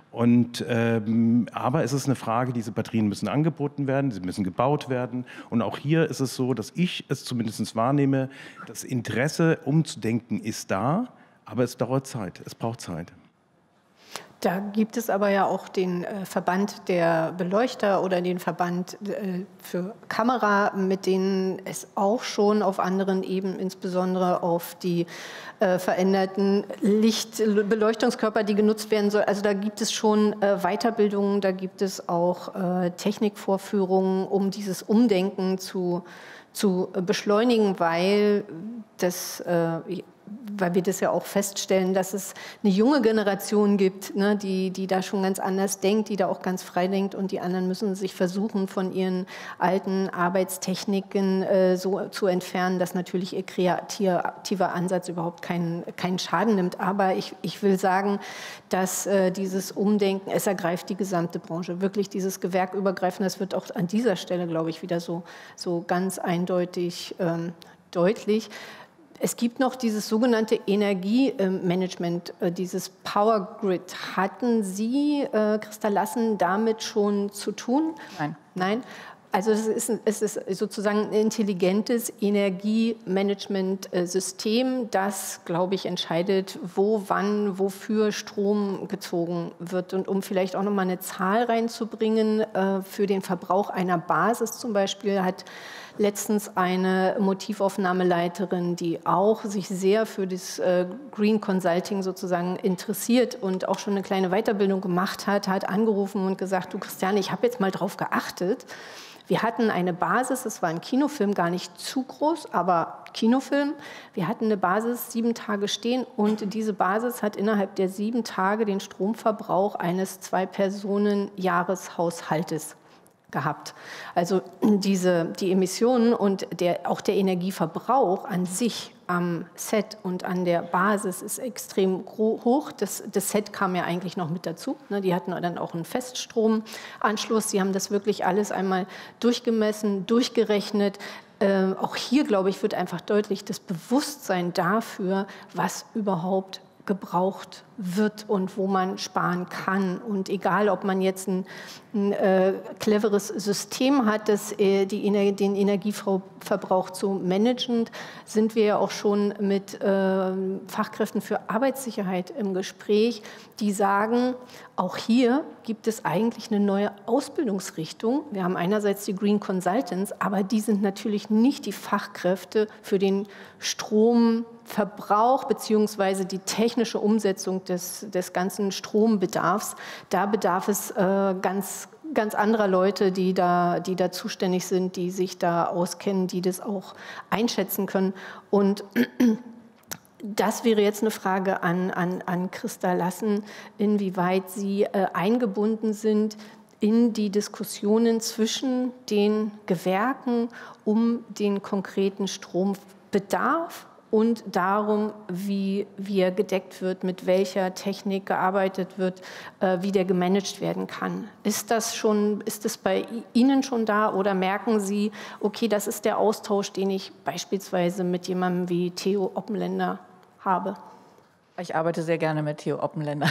Aber es ist eine Frage, diese Batterien müssen angeboten werden, sie müssen gebaut werden. Und auch hier ist es so, dass ich es zumindest wahrnehme, das Interesse umzudenken ist da, aber es dauert Zeit, es braucht Zeit. Da gibt es aber ja auch den Verband der Beleuchter oder den Verband für Kamera, mit denen es auch schon auf anderen Ebenen, insbesondere auf die veränderten Lichtbeleuchtungskörper, die genutzt werden sollen. Also da gibt es schon Weiterbildungen, da gibt es auch Technikvorführungen, um dieses Umdenken zu beschleunigen, weil wir das ja auch feststellen, dass es eine junge Generation gibt, ne, die da schon ganz anders denkt, die da auch ganz frei denkt, und die anderen müssen sich versuchen, von ihren alten Arbeitstechniken so zu entfernen, dass natürlich ihr kreativer Ansatz überhaupt keinen Schaden nimmt. Aber ich will sagen, dass dieses Umdenken, es ergreift die gesamte Branche, wirklich dieses gewerkübergreifende, das wird auch an dieser Stelle, glaube ich, wieder so ganz eindeutig deutlich. Es gibt noch dieses sogenannte Energiemanagement, dieses Power Grid. Hatten Sie, Christa Lassen, damit schon zu tun? Nein. Nein? Also es ist sozusagen ein intelligentes Energiemanagementsystem, das, glaube ich, entscheidet, wo, wann, wofür Strom gezogen wird. Und um vielleicht auch noch mal eine Zahl reinzubringen, für den Verbrauch einer Basis zum Beispiel hat letztens eine Motivaufnahmeleiterin, die auch sich sehr für das Green Consulting sozusagen interessiert und auch schon eine kleine Weiterbildung gemacht hat, hat angerufen und gesagt, du Christiane, ich habe jetzt mal drauf geachtet. Wir hatten eine Basis, es war ein Kinofilm, gar nicht zu groß, aber Kinofilm. Wir hatten eine Basis 7 Tage stehen und diese Basis hat innerhalb der 7 Tage den Stromverbrauch eines 2-Personen-Jahreshaushaltes gehabt. Also die Emissionen und auch der Energieverbrauch an sich am Set und an der Basis ist extrem hoch. Das Set kam ja eigentlich noch mit dazu. Die hatten dann auch einen Feststromanschluss. Sie haben das wirklich alles einmal durchgemessen, durchgerechnet. Auch hier, glaube ich, wird einfach deutlich das Bewusstsein dafür, was überhaupt gebraucht wird und wo man sparen kann. Und egal, ob man jetzt ein cleveres System hat, das den Energieverbrauch zu managen, sind wir ja auch schon mit Fachkräften für Arbeitssicherheit im Gespräch, die sagen, auch hier gibt es eigentlich eine neue Ausbildungsrichtung. Wir haben einerseits die Green Consultants, aber die sind natürlich nicht die Fachkräfte für den Stromverbrauch bzw. die technische Umsetzung des ganzen Strombedarfs. Da bedarf es ganz anderer Leute, die da zuständig sind, die sich da auskennen, die das auch einschätzen können. Und das wäre jetzt eine Frage an Christa Lassen, inwieweit Sie eingebunden sind in die Diskussionen zwischen den Gewerken um den konkreten Strombedarf und darum, wie er gedeckt wird, mit welcher Technik gearbeitet wird, wie der gemanagt werden kann. Ist das bei Ihnen schon da oder merken Sie, okay, das ist der Austausch, den ich beispielsweise mit jemandem wie Theo Oppenländer habe? Ich arbeite sehr gerne mit Theo Oppenländer,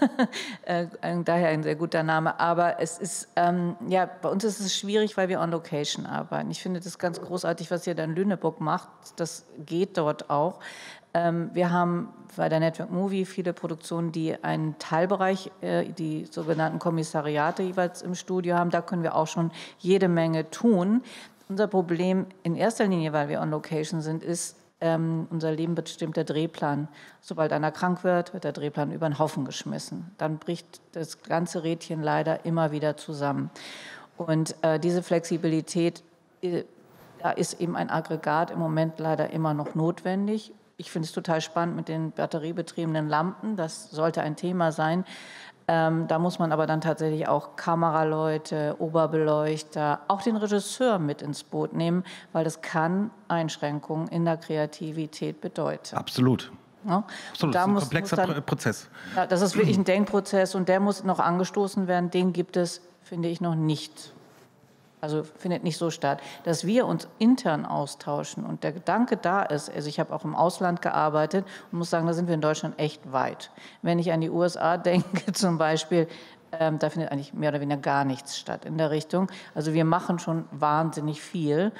daher ein sehr guter Name. Aber es ist, bei uns ist es schwierig, weil wir on Location arbeiten. Ich finde das ganz großartig, was ihr dann Lüneburg macht. Das geht dort auch. Wir haben bei der Network Movie viele Produktionen, die einen Teilbereich, die sogenannten Kommissariate jeweils im Studio haben. Da können wir auch schon jede Menge tun. Unser Problem in erster Linie, weil wir on Location sind, ist, unser Leben bestimmt der Drehplan. Sobald einer krank wird, wird der Drehplan über den Haufen geschmissen. Dann bricht das ganze Rädchen leider immer wieder zusammen. Und diese Flexibilität, da ist eben ein Aggregat im Moment leider immer noch notwendig. Ich finde es total spannend mit den batteriebetriebenen Lampen. Das sollte ein Thema sein. Da muss man aber dann tatsächlich auch Kameraleute, Oberbeleuchter, auch den Regisseur mit ins Boot nehmen, weil das kann Einschränkungen in der Kreativität bedeuten. Absolut. Ja? Absolut, das ist ein komplexer Prozess. Ja, das ist wirklich ein Denkprozess und der muss noch angestoßen werden. Den gibt es, finde ich, noch nicht. Also findet nicht so statt, dass wir uns intern austauschen und der Gedanke da ist, also ich habe auch im Ausland gearbeitet und muss sagen, da sind wir in Deutschland echt weit. Wenn ich an die USA denke zum Beispiel, da findet eigentlich mehr oder weniger gar nichts statt in der Richtung. Also wir machen schon wahnsinnig viel,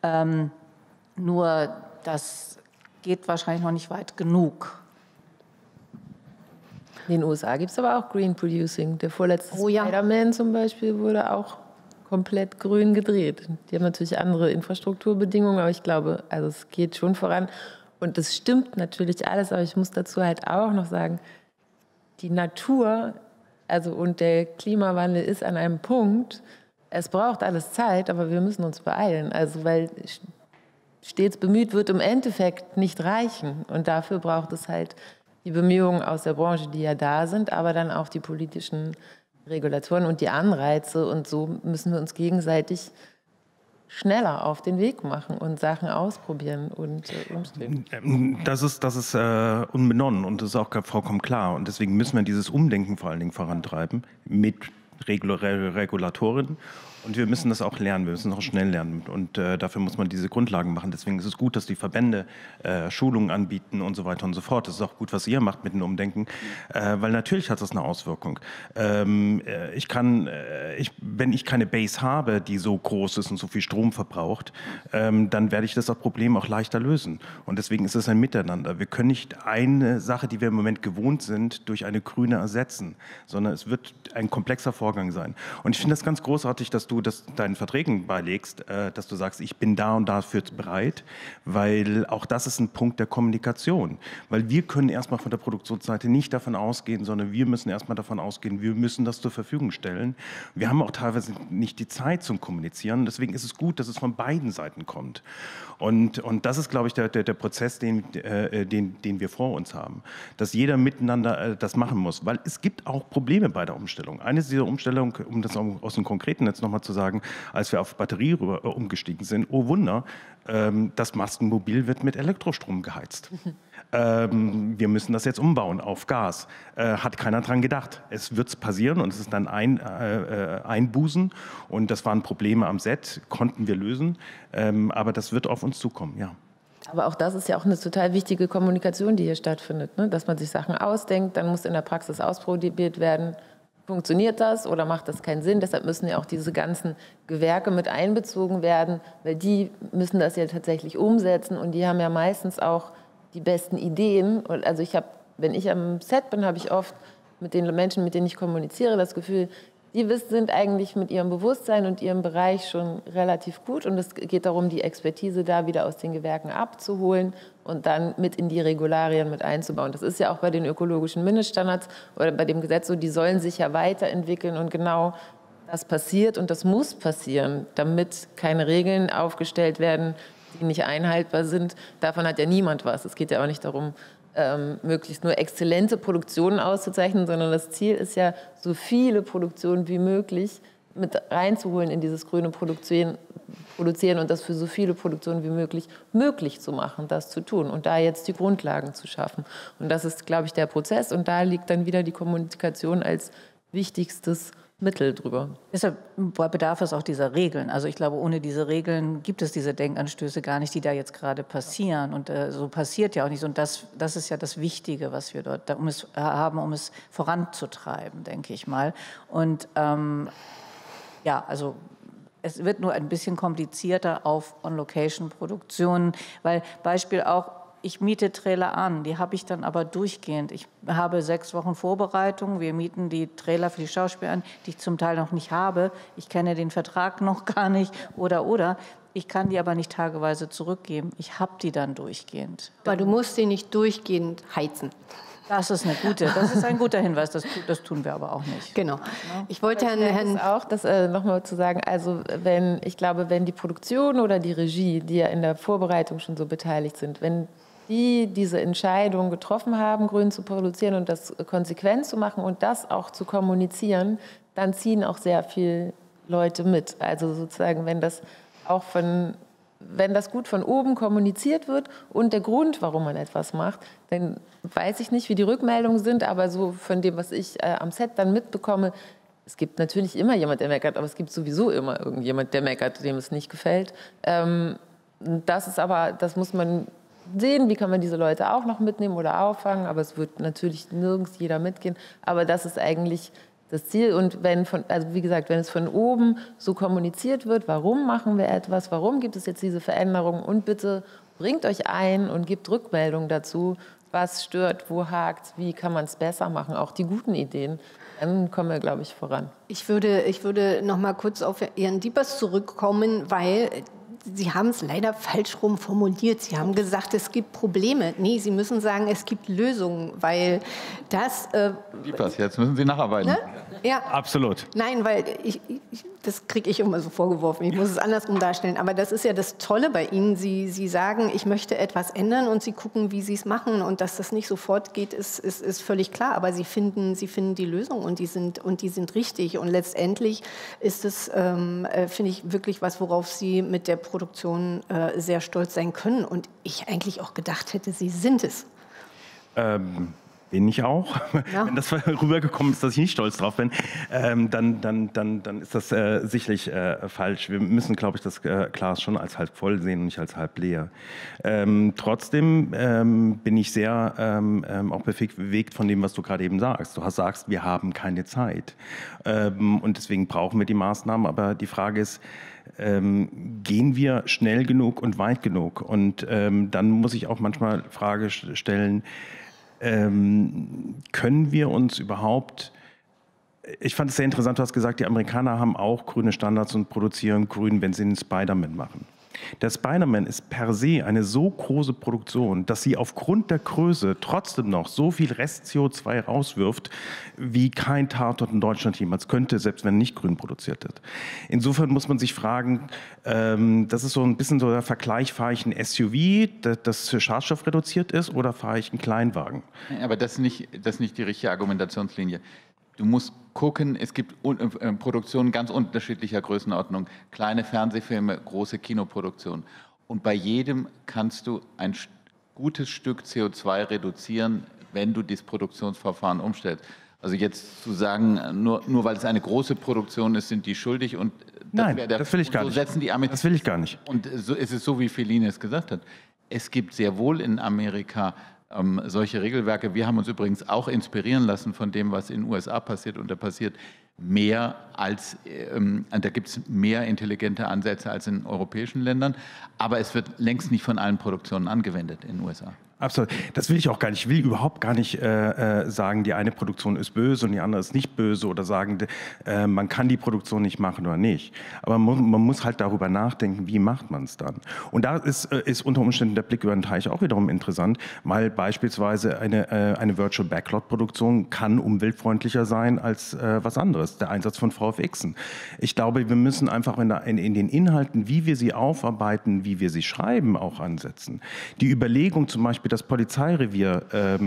nur das geht wahrscheinlich noch nicht weit genug. In den USA gibt es aber auch Green Producing. Der vorletzte Spider-Man zum Beispiel wurde auch komplett grün gedreht. Die haben natürlich andere Infrastrukturbedingungen, aber ich glaube, also es geht schon voran. Und das stimmt natürlich alles, aber ich muss dazu halt auch noch sagen, die Natur, und der Klimawandel ist an einem Punkt, es braucht alles Zeit, aber wir müssen uns beeilen. Also weil stets bemüht wird im Endeffekt nicht reichen. Und dafür braucht es halt die Bemühungen aus der Branche, die ja da sind, aber dann auch die politischen Regulatoren und die Anreize. Und so müssen wir uns gegenseitig schneller auf den Weg machen und Sachen ausprobieren und umstellen. Das ist unbenommen und das ist auch vollkommen klar. Und deswegen müssen wir dieses Umdenken vor allen Dingen vorantreiben mit Regulatoren. Und wir müssen das auch lernen, wir müssen auch schnell lernen. Und dafür muss man diese Grundlagen machen. Deswegen ist es gut, dass die Verbände Schulungen anbieten und so weiter und so fort. Das ist auch gut, was ihr macht mit dem Umdenken, weil natürlich hat das eine Auswirkung. Wenn ich keine Base habe, die so groß ist und so viel Strom verbraucht, dann werde ich das Problem auch leichter lösen. Und deswegen ist es ein Miteinander. Wir können nicht eine Sache, die wir im Moment gewohnt sind, durch eine grüne ersetzen, sondern es wird ein komplexer Vorgang sein. Und ich finde das ganz großartig, dass du das deinen Verträgen beilegst, dass du sagst, ich bin da und dafür bereit, weil auch das ist ein Punkt der Kommunikation. Weil wir können erstmal von der Produktionsseite nicht davon ausgehen, sondern wir müssen erstmal davon ausgehen, wir müssen das zur Verfügung stellen. Wir haben auch teilweise nicht die Zeit zum Kommunizieren, deswegen ist es gut, dass es von beiden Seiten kommt. Und das ist, glaube ich, der Prozess, den wir vor uns haben, dass jeder miteinander das machen muss, weil es gibt auch Probleme bei der Umstellung. Eines dieser Umstellungen, um das aus dem Konkreten jetzt nochmal zu sagen, als wir auf Batterie umgestiegen sind, oh Wunder, das Mastenmobil wird mit Elektrostrom geheizt. Wir müssen das jetzt umbauen auf Gas. Hat keiner dran gedacht. Es wird passieren und es ist dann Einbußen und das waren Probleme am Set, konnten wir lösen, aber das wird auf uns zukommen, ja. Aber auch das ist ja auch eine total wichtige Kommunikation, die hier stattfindet, ne? Dass man sich Sachen ausdenkt, dann muss in der Praxis ausprobiert werden, funktioniert das oder macht das keinen Sinn? Deshalb müssen ja auch diese ganzen Gewerke mit einbezogen werden, weil die müssen das ja tatsächlich umsetzen und die haben ja meistens auch die besten Ideen. Und also wenn ich am Set bin, habe ich oft mit den Menschen, mit denen ich kommuniziere, das Gefühl, die sind eigentlich mit ihrem Bewusstsein und ihrem Bereich schon relativ gut und es geht darum, die Expertise da wieder aus den Gewerken abzuholen und dann mit in die Regularien mit einzubauen. Das ist ja auch bei den ökologischen Mindeststandards oder bei dem Gesetz so, die sollen sich ja weiterentwickeln und genau das passiert und das muss passieren, damit keine Regeln aufgestellt werden, die nicht einhaltbar sind. Davon hat ja niemand was. Es geht ja auch nicht darum, möglichst nur exzellente Produktionen auszuzeichnen, sondern das Ziel ist ja, so viele Produktionen wie möglich mit reinzuholen in dieses grüne Produzieren und das für so viele Produktionen wie möglich zu machen, das zu tun und da jetzt die Grundlagen zu schaffen. Und das ist, glaube ich, der Prozess und da liegt dann wieder die Kommunikation als wichtigstes Mittel drüber. Deshalb bedarf es auch dieser Regeln. Also ich glaube, ohne diese Regeln gibt es diese Denkanstöße gar nicht, die da jetzt gerade passieren. Und so passiert ja auch nicht. Und das ist ja das Wichtige, was wir dort haben, um es voranzutreiben, denke ich mal. Und ja, also es wird nur ein bisschen komplizierter auf On-Location-Produktionen, weil Beispiel auch, ich miete Trailer an, die habe ich dann aber durchgehend. Ich habe 6 Wochen Vorbereitung, wir mieten die Trailer für die Schauspieler an, die ich zum Teil noch nicht habe. Ich kenne den Vertrag noch gar nicht oder. Ich kann die aber nicht tageweise zurückgeben. Ich habe die dann durchgehend. Aber du musst sie nicht durchgehend heizen. Das ist ein guter Hinweis, das tun wir aber auch nicht. Genau. Ich wollte Herrn auch, das nochmal zu sagen, also wenn die Produktion oder die Regie, die ja in der Vorbereitung schon so beteiligt sind, wenn die diese Entscheidung getroffen haben, grün zu produzieren und das konsequent zu machen und das auch zu kommunizieren, dann ziehen auch sehr viele Leute mit. Also sozusagen, wenn das gut von oben kommuniziert wird und der Grund, warum man etwas macht, dann weiß ich nicht, wie die Rückmeldungen sind, aber so von dem, was ich am Set dann mitbekomme, es gibt natürlich immer jemand, der meckert, aber es gibt sowieso immer irgendjemand, der meckert, dem es nicht gefällt. Das muss man sehen, wie kann man diese Leute auch noch mitnehmen oder auffangen, aber es wird natürlich nirgends jeder mitgehen, aber das ist eigentlich das Ziel und wie gesagt, wenn es von oben so kommuniziert wird, warum machen wir etwas, warum gibt es jetzt diese Veränderung und bitte bringt euch ein und gebt Rückmeldungen dazu, was stört, wo hakt, wie kann man es besser machen, auch die guten Ideen, dann kommen wir, glaube ich, voran. Ich würde noch mal kurz auf Ihren Diepers zurückkommen, weil Sie haben es leider falsch rum formuliert. Sie haben gesagt, es gibt Probleme. Nee, Sie müssen sagen, es gibt Lösungen, weil das... Diepers, jetzt müssen Sie nacharbeiten. Ne? Ja. Absolut. Nein, weil das kriege ich immer so vorgeworfen. Ich muss es andersrum darstellen. Aber das ist ja das Tolle bei Ihnen. Sie sagen, ich möchte etwas ändern und Sie gucken, wie Sie es machen. Und dass das nicht sofort geht, ist völlig klar. Aber Sie finden die Lösung und die sind richtig. Und letztendlich ist es, finde ich, wirklich was, worauf Sie mit der Produktion sehr stolz sein können. Und ich eigentlich auch gedacht hätte, Sie sind es. Bin ich auch. Ja. Wenn das rübergekommen ist, dass ich nicht stolz drauf bin, dann ist das sicherlich falsch. Wir müssen, glaube ich, das Glas schon als halb voll sehen und nicht als halb leer. Trotzdem bin ich sehr auch bewegt von dem, was du gerade eben sagst. Du sagst, wir haben keine Zeit. Und deswegen brauchen wir die Maßnahmen. Aber die Frage ist, gehen wir schnell genug und weit genug? Und dann muss ich auch manchmal die Frage stellen, können wir uns überhaupt Ich fand es sehr interessant, du hast gesagt, die Amerikaner haben auch grüne Standards und produzieren grün, wenn sie einen Spider-Man machen. Der Spider-Man ist per se eine so große Produktion, dass sie aufgrund der Größe trotzdem noch so viel Rest-CO2 rauswirft, wie kein Tatort in Deutschland jemals könnte, selbst wenn nicht grün produziert wird. Insofern muss man sich fragen, das ist so ein bisschen so der Vergleich, fahre ich ein SUV, das schadstoffreduziert ist, oder fahre ich einen Kleinwagen? Aber das ist nicht die richtige Argumentationslinie. Du musst gucken, es gibt Produktionen ganz unterschiedlicher Größenordnung, kleine Fernsehfilme, große Kinoproduktionen. Und bei jedem kannst du ein gutes Stück CO2 reduzieren, wenn du das Produktionsverfahren umstellst. Also jetzt zu sagen, nur weil es eine große Produktion ist, sind die schuldig. Und nein, das will ich gar nicht. Das will ich gar nicht. Und so ist es so, wie Feline es gesagt hat. Es gibt sehr wohl in Amerika solche Regelwerke. Wir haben uns übrigens auch inspirieren lassen von dem, was in den USA passiert. Und da passiert mehr als, da gibt es mehr intelligente Ansätze als in europäischen Ländern. Aber es wird längst nicht von allen Produktionen angewendet in den USA. Absolut. Das will ich auch gar nicht. Ich will überhaupt gar nicht sagen, die eine Produktion ist böse und die andere ist nicht böse oder sagen, man kann die Produktion nicht machen oder nicht. Aber man muss halt darüber nachdenken, wie macht man es dann. Und da ist unter Umständen der Blick über den Teich auch wiederum interessant, weil beispielsweise eine Virtual Backlot-Produktion kann umweltfreundlicher sein als was anderes, der Einsatz von VFXen. Ich glaube, wir müssen einfach in den Inhalten, wie wir sie aufarbeiten, wie wir sie schreiben, auch ansetzen. Die Überlegung zum Beispiel, das Polizeirevier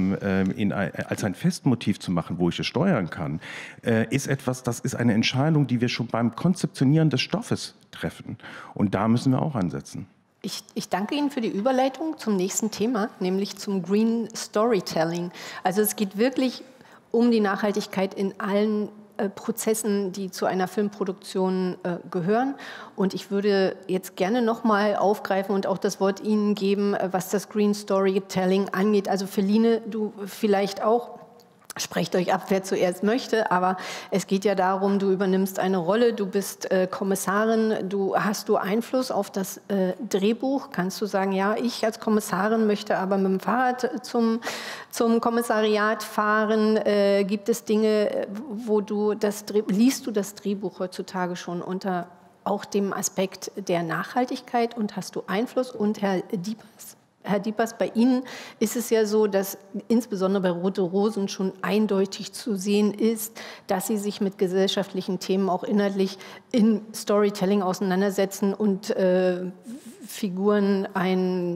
als ein Festmotiv zu machen, wo ich es steuern kann, ist eine Entscheidung, die wir schon beim Konzeptionieren des Stoffes treffen. Und da müssen wir auch ansetzen. Ich danke Ihnen für die Überleitung zum nächsten Thema, nämlich zum Green Storytelling. Also es geht wirklich um die Nachhaltigkeit in allen Prozessen, die zu einer Filmproduktion gehören. Und ich würde jetzt gerne nochmal aufgreifen und auch das Wort Ihnen geben, was das Green Storytelling angeht. Also Feline, du vielleicht auch. Sprecht euch ab, wer zuerst möchte, aber es geht ja darum, du übernimmst eine Rolle, du bist Kommissarin, hast du Einfluss auf das Drehbuch? Kannst du sagen, ja, ich als Kommissarin möchte aber mit dem Fahrrad zum Kommissariat fahren? Gibt es Dinge, wo liest du das Drehbuch heutzutage schon unter auch dem Aspekt der Nachhaltigkeit und hast du Einfluss? Und Herr Diepers, bei Ihnen ist es ja so, dass insbesondere bei Rote Rosen schon eindeutig zu sehen ist, dass Sie sich mit gesellschaftlichen Themen auch inhaltlich in Storytelling auseinandersetzen und Figuren eine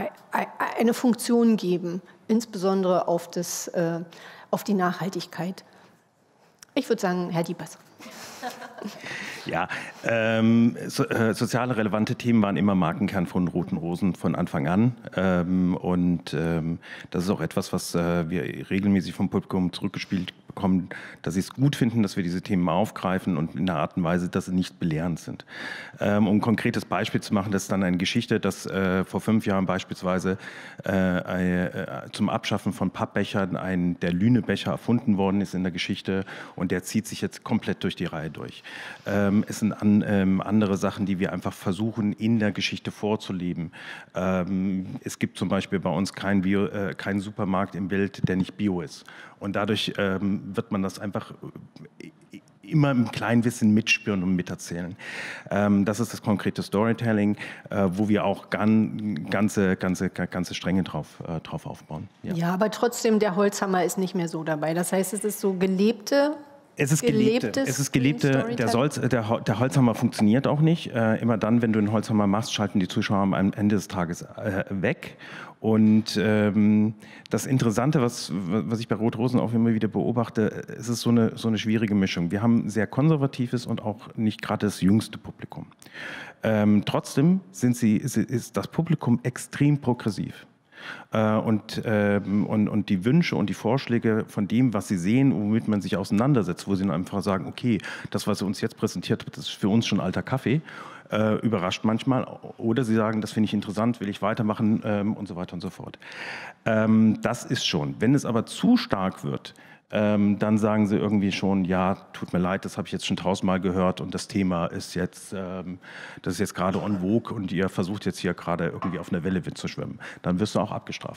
Funktion geben, insbesondere auf die Nachhaltigkeit. Ich würde sagen, Herr Diepers. Ja, soziale relevante Themen waren immer Markenkern von Roten Rosen von Anfang an. Das ist auch etwas, was wir regelmäßig vom Publikum zurückgespielt bekommen, dass sie es gut finden, dass wir diese Themen aufgreifen und in einer Art und Weise, dass sie nicht belehrend sind. Um ein konkretes Beispiel zu machen, das ist dann eine Geschichte, dass vor 5 Jahren beispielsweise zum Abschaffen von Pappbechern der Lünebecher erfunden worden ist in der Geschichte und der zieht sich jetzt komplett durch die Reihe durch. Es sind andere Sachen, die wir einfach versuchen, in der Geschichte vorzuleben. Es gibt zum Beispiel bei uns keinen Supermarkt im Bild, der nicht bio ist. Und dadurch wird man das einfach immer im kleinen Wissen mitspüren und miterzählen. Das ist das konkrete Storytelling, wo wir auch ganze Stränge drauf aufbauen. Ja, aber trotzdem, der Holzhammer ist nicht mehr so dabei. Das heißt, es ist so gelebte. Es ist gelebte. Der Holzhammer funktioniert auch nicht. Immer dann, wenn du einen Holzhammer machst, schalten die Zuschauer am Ende des Tages weg. Und das Interessante, was ich bei Rote Rosen auch immer wieder beobachte, es ist so eine schwierige Mischung. Wir haben ein sehr konservatives und auch nicht gerade das jüngste Publikum. Trotzdem ist das Publikum extrem progressiv. Und die Wünsche und die Vorschläge von dem, was sie sehen, womit man sich auseinandersetzt, wo sie dann einfach sagen, okay, das, was sie uns jetzt präsentiert hat, ist für uns schon alter Kaffee, überrascht manchmal. Oder sie sagen, das finde ich interessant, will ich weitermachen und so weiter und so fort. Das ist schon. Wenn es aber zu stark wird, dann sagen sie irgendwie schon, ja, tut mir leid, das habe ich jetzt schon 1000-mal gehört und das Thema ist jetzt, das ist jetzt gerade en vogue und ihr versucht jetzt hier gerade irgendwie auf einer Welle zu schwimmen. Dann wirst du auch abgestraft.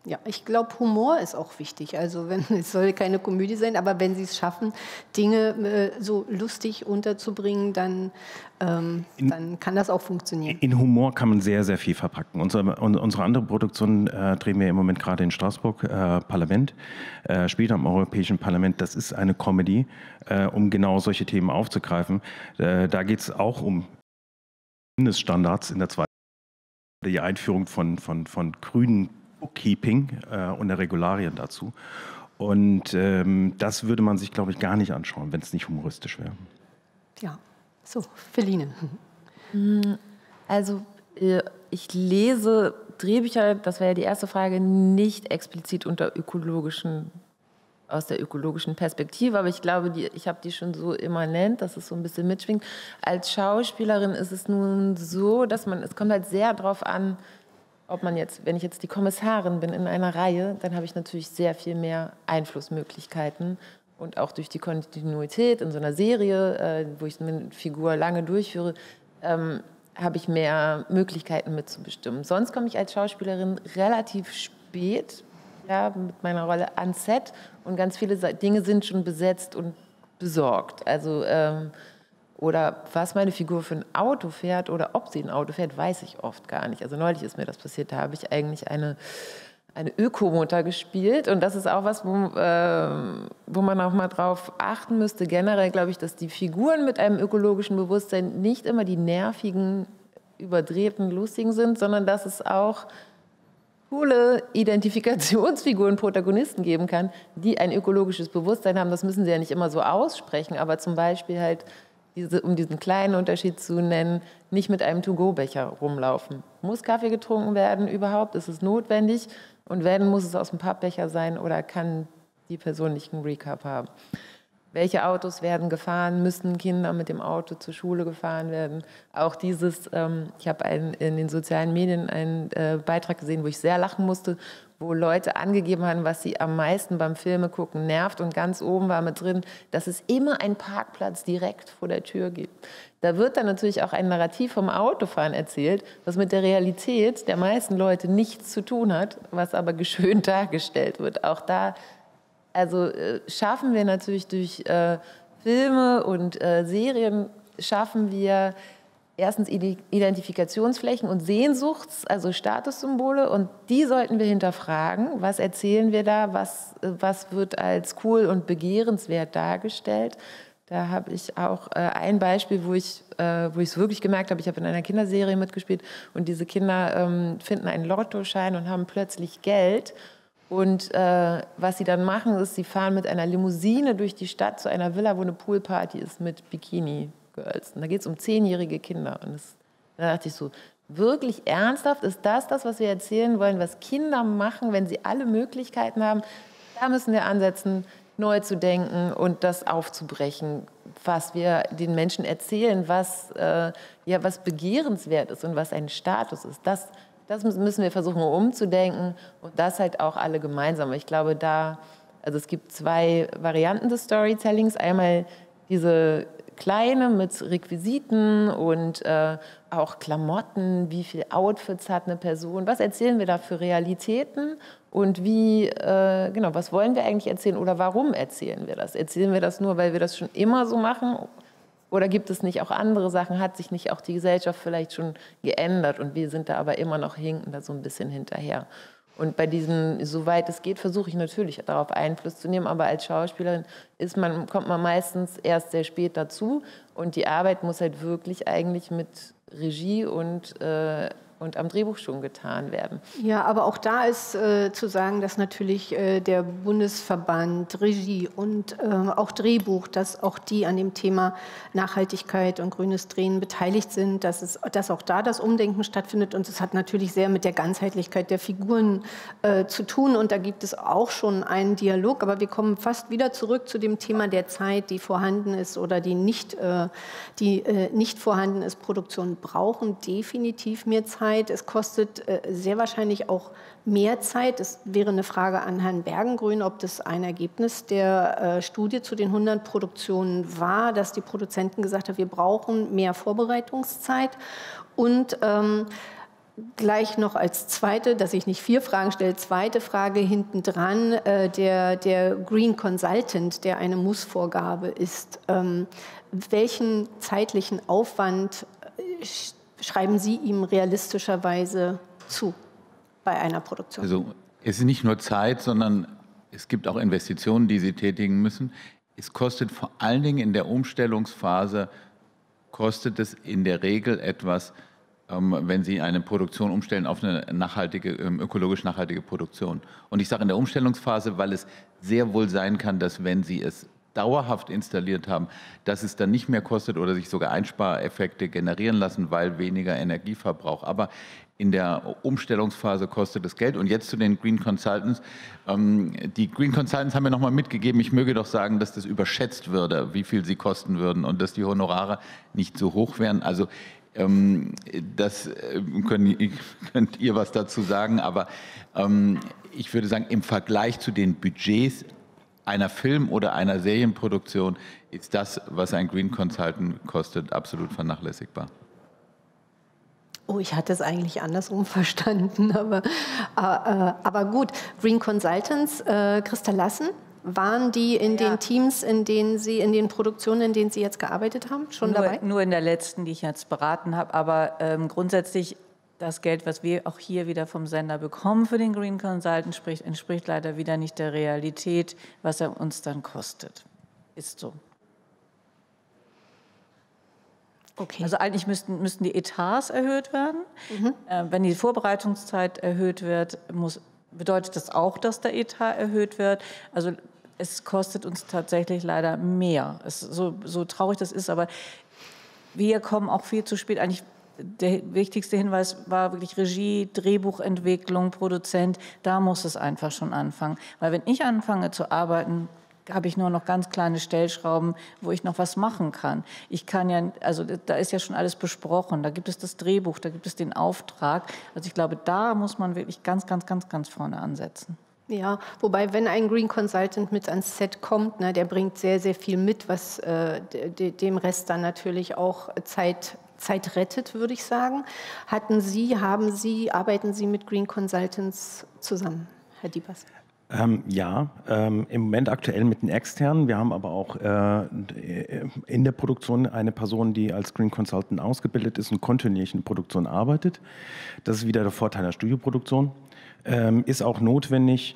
Ja, ich glaube, Humor ist auch wichtig. Also es soll keine Komödie sein, aber wenn Sie es schaffen, Dinge so lustig unterzubringen, dann kann das auch funktionieren. In Humor kann man sehr, sehr viel verpacken. Unsere andere Produktion drehen wir im Moment gerade in Straßburg, Parlament, spielt am Europäischen Parlament. Das ist eine Comedy, um genau solche Themen aufzugreifen. Da geht es auch um Mindeststandards in der zweiten, die Einführung von grünen Bookkeeping und der Regularien dazu. Und das würde man sich, glaube ich, gar nicht anschauen, wenn es nicht humoristisch wäre. Ja, so, Feline. Also ich lese Drehbücher, das wäre ja die erste Frage, nicht explizit aus der ökologischen Perspektive, aber ich glaube, ich habe die schon so immanent, dass es so ein bisschen mitschwingt. Als Schauspielerin ist es nun so, dass es kommt halt sehr drauf an, ob man jetzt, wenn ich jetzt die Kommissarin bin in einer Reihe, dann habe ich natürlich sehr viel mehr Einflussmöglichkeiten und auch durch die Kontinuität in so einer Serie, wo ich eine Figur lange durchführe, habe ich mehr Möglichkeiten mitzubestimmen. Sonst komme ich als Schauspielerin relativ spät, ja, mit meiner Rolle ans Set und ganz viele Dinge sind schon besetzt und besorgt. Also oder was meine Figur für ein Auto fährt oder ob sie ein Auto fährt, weiß ich oft gar nicht. Also neulich ist mir das passiert, da habe ich eigentlich eine Ökomutter gespielt und das ist auch was, wo man auch mal drauf achten müsste. Generell glaube ich, dass die Figuren mit einem ökologischen Bewusstsein nicht immer die nervigen, überdrehten, lustigen sind, sondern dass es auch coole Identifikationsfiguren, Protagonisten geben kann, die ein ökologisches Bewusstsein haben. Das müssen sie ja nicht immer so aussprechen, aber zum Beispiel halt, um diesen kleinen Unterschied zu nennen, nicht mit einem To-Go-Becher rumlaufen. Muss Kaffee getrunken werden überhaupt? Ist es notwendig? Und wenn, muss es aus dem Pappbecher sein oder kann die Person nicht einen Recap haben? Welche Autos werden gefahren? Müssen Kinder mit dem Auto zur Schule gefahren werden? Auch dieses, ich habe in den sozialen Medien einen Beitrag gesehen, wo ich sehr lachen musste, wo Leute angegeben haben, was sie am meisten beim Filme gucken nervt. Und ganz oben war mit drin, dass es immer einen Parkplatz direkt vor der Tür gibt. Da wird dann natürlich auch ein Narrativ vom Autofahren erzählt, was mit der Realität der meisten Leute nichts zu tun hat, was aber geschönt dargestellt wird. Auch da schaffen wir natürlich durch Filme und Serien, schaffen wir erstens Identifikationsflächen und also Statussymbole. Und die sollten wir hinterfragen. Was erzählen wir da? Was wird als cool und begehrenswert dargestellt? Da habe ich auch ein Beispiel, wo ich es wirklich gemerkt habe. Ich habe in einer Kinderserie mitgespielt und diese Kinder finden einen Lottoschein und haben plötzlich Geld. Und was sie dann machen, ist, sie fahren mit einer Limousine durch die Stadt zu einer Villa, wo eine Poolparty ist mit Bikini-Girls. Und da geht es um 10-jährige Kinder. Und da dachte ich so, wirklich ernsthaft, ist das, was wir erzählen wollen, was Kinder machen, wenn sie alle Möglichkeiten haben? Da müssen wir ansetzen, neu zu denken und das aufzubrechen, was wir den Menschen erzählen, was begehrenswert ist und was ein Status ist. Das müssen wir versuchen umzudenken und das halt auch alle gemeinsam. Ich glaube, es gibt 2 Varianten des Storytellings. Einmal diese kleine mit Requisiten und auch Klamotten, wie viele Outfits hat eine Person, was erzählen wir da für Realitäten und was wollen wir eigentlich erzählen oder warum erzählen wir das? Erzählen wir das nur, weil wir das schon immer so machen? Oder gibt es nicht auch andere Sachen? Hat sich nicht auch die Gesellschaft vielleicht schon geändert und wir sind da aber immer noch hinken da so ein bisschen hinterher? Und bei diesen, soweit es geht, versuche ich natürlich darauf Einfluss zu nehmen, aber als Schauspielerin kommt man meistens erst sehr spät dazu und die Arbeit muss halt wirklich eigentlich mit Regie und am Drehbuch schon getan werden. Ja, aber auch da ist zu sagen, dass natürlich der Bundesverband Regie und auch Drehbuch, dass auch die an dem Thema Nachhaltigkeit und grünes Drehen beteiligt sind, dass auch da das Umdenken stattfindet und es hat natürlich sehr mit der Ganzheitlichkeit der Figuren zu tun und da gibt es auch schon einen Dialog, aber wir kommen fast wieder zurück zu dem Thema der Zeit, die vorhanden ist oder die nicht vorhanden ist. Produktionen brauchen definitiv mehr Zeit. Es kostet sehr wahrscheinlich auch mehr Zeit. Es wäre eine Frage an Herrn Bergengruen, ob das ein Ergebnis der Studie zu den 100 Produktionen war, dass die Produzenten gesagt haben, wir brauchen mehr Vorbereitungszeit. Und gleich noch als zweite, dass ich nicht 4 Fragen stelle, zweite Frage hinten dran, der Green Consultant, der eine Mussvorgabe ist. Welchen zeitlichen Aufwand schreiben Sie ihm realistischerweise zu bei einer Produktion? Also es ist nicht nur Zeit, sondern es gibt auch Investitionen, die Sie tätigen müssen. Es kostet vor allen Dingen in der Umstellungsphase, kostet es in der Regel etwas, wenn Sie eine Produktion umstellen auf eine nachhaltige, ökologisch nachhaltige Produktion. Und ich sage in der Umstellungsphase, weil es sehr wohl sein kann, dass wenn Sie es dauerhaft installiert haben, dass es dann nicht mehr kostet oder sich sogar Einspareffekte generieren lassen, weil weniger Energieverbrauch. Aber in der Umstellungsphase kostet es Geld. Und jetzt zu den Green Consultants. Die Green Consultants haben mir nochmal mitgegeben, ich möge doch sagen, dass das überschätzt würde, wie viel sie kosten würden und dass die Honorare nicht so hoch wären. Also das könnt ihr was dazu sagen, aber ich würde sagen, im Vergleich zu den Budgets einer Film- oder einer Serienproduktion ist das, was ein Green Consultant kostet, absolut vernachlässigbar. Oh, ich hatte es eigentlich andersrum verstanden, aber gut. Green Consultants, Christa Lassen, waren die in den Teams, in den Produktionen, in denen Sie jetzt gearbeitet haben, schon dabei? Nur in der letzten, die ich jetzt beraten habe, aber grundsätzlich das Geld, was wir auch hier wieder vom Sender bekommen für den Green Consultant, entspricht leider wieder nicht der Realität, was er uns dann kostet. Ist so. Okay. Also eigentlich müssten die Etats erhöht werden. Wenn die Vorbereitungszeit erhöht wird, bedeutet das auch, dass der Etat erhöht wird. Also es kostet uns tatsächlich leider mehr. So traurig das ist, aber wir kommen auch viel zu spät. Eigentlich der wichtigste Hinweis war wirklich Regie, Drehbuchentwicklung, Produzent. Da muss es einfach schon anfangen. Weil wenn ich anfange zu arbeiten, habe ich nur noch ganz kleine Stellschrauben, wo ich noch was machen kann. Ich kann ja, also da ist ja schon alles besprochen. Da gibt es das Drehbuch, da gibt es den Auftrag. Also ich glaube, da muss man wirklich ganz vorne ansetzen. Ja, wobei, wenn ein Green Consultant mit ans Set kommt, der bringt sehr, sehr viel mit, was dem Rest dann natürlich auch Zeit rettet, würde ich sagen. Arbeiten Sie mit Green Consultants zusammen, Herr Diepers? Ja, im Moment aktuell mit den externen. Wir haben aber auch in der Produktion eine Person, die als Green Consultant ausgebildet ist und kontinuierlich in der Produktion arbeitet. Das ist wieder der Vorteil der Studioproduktion. Ist auch notwendig,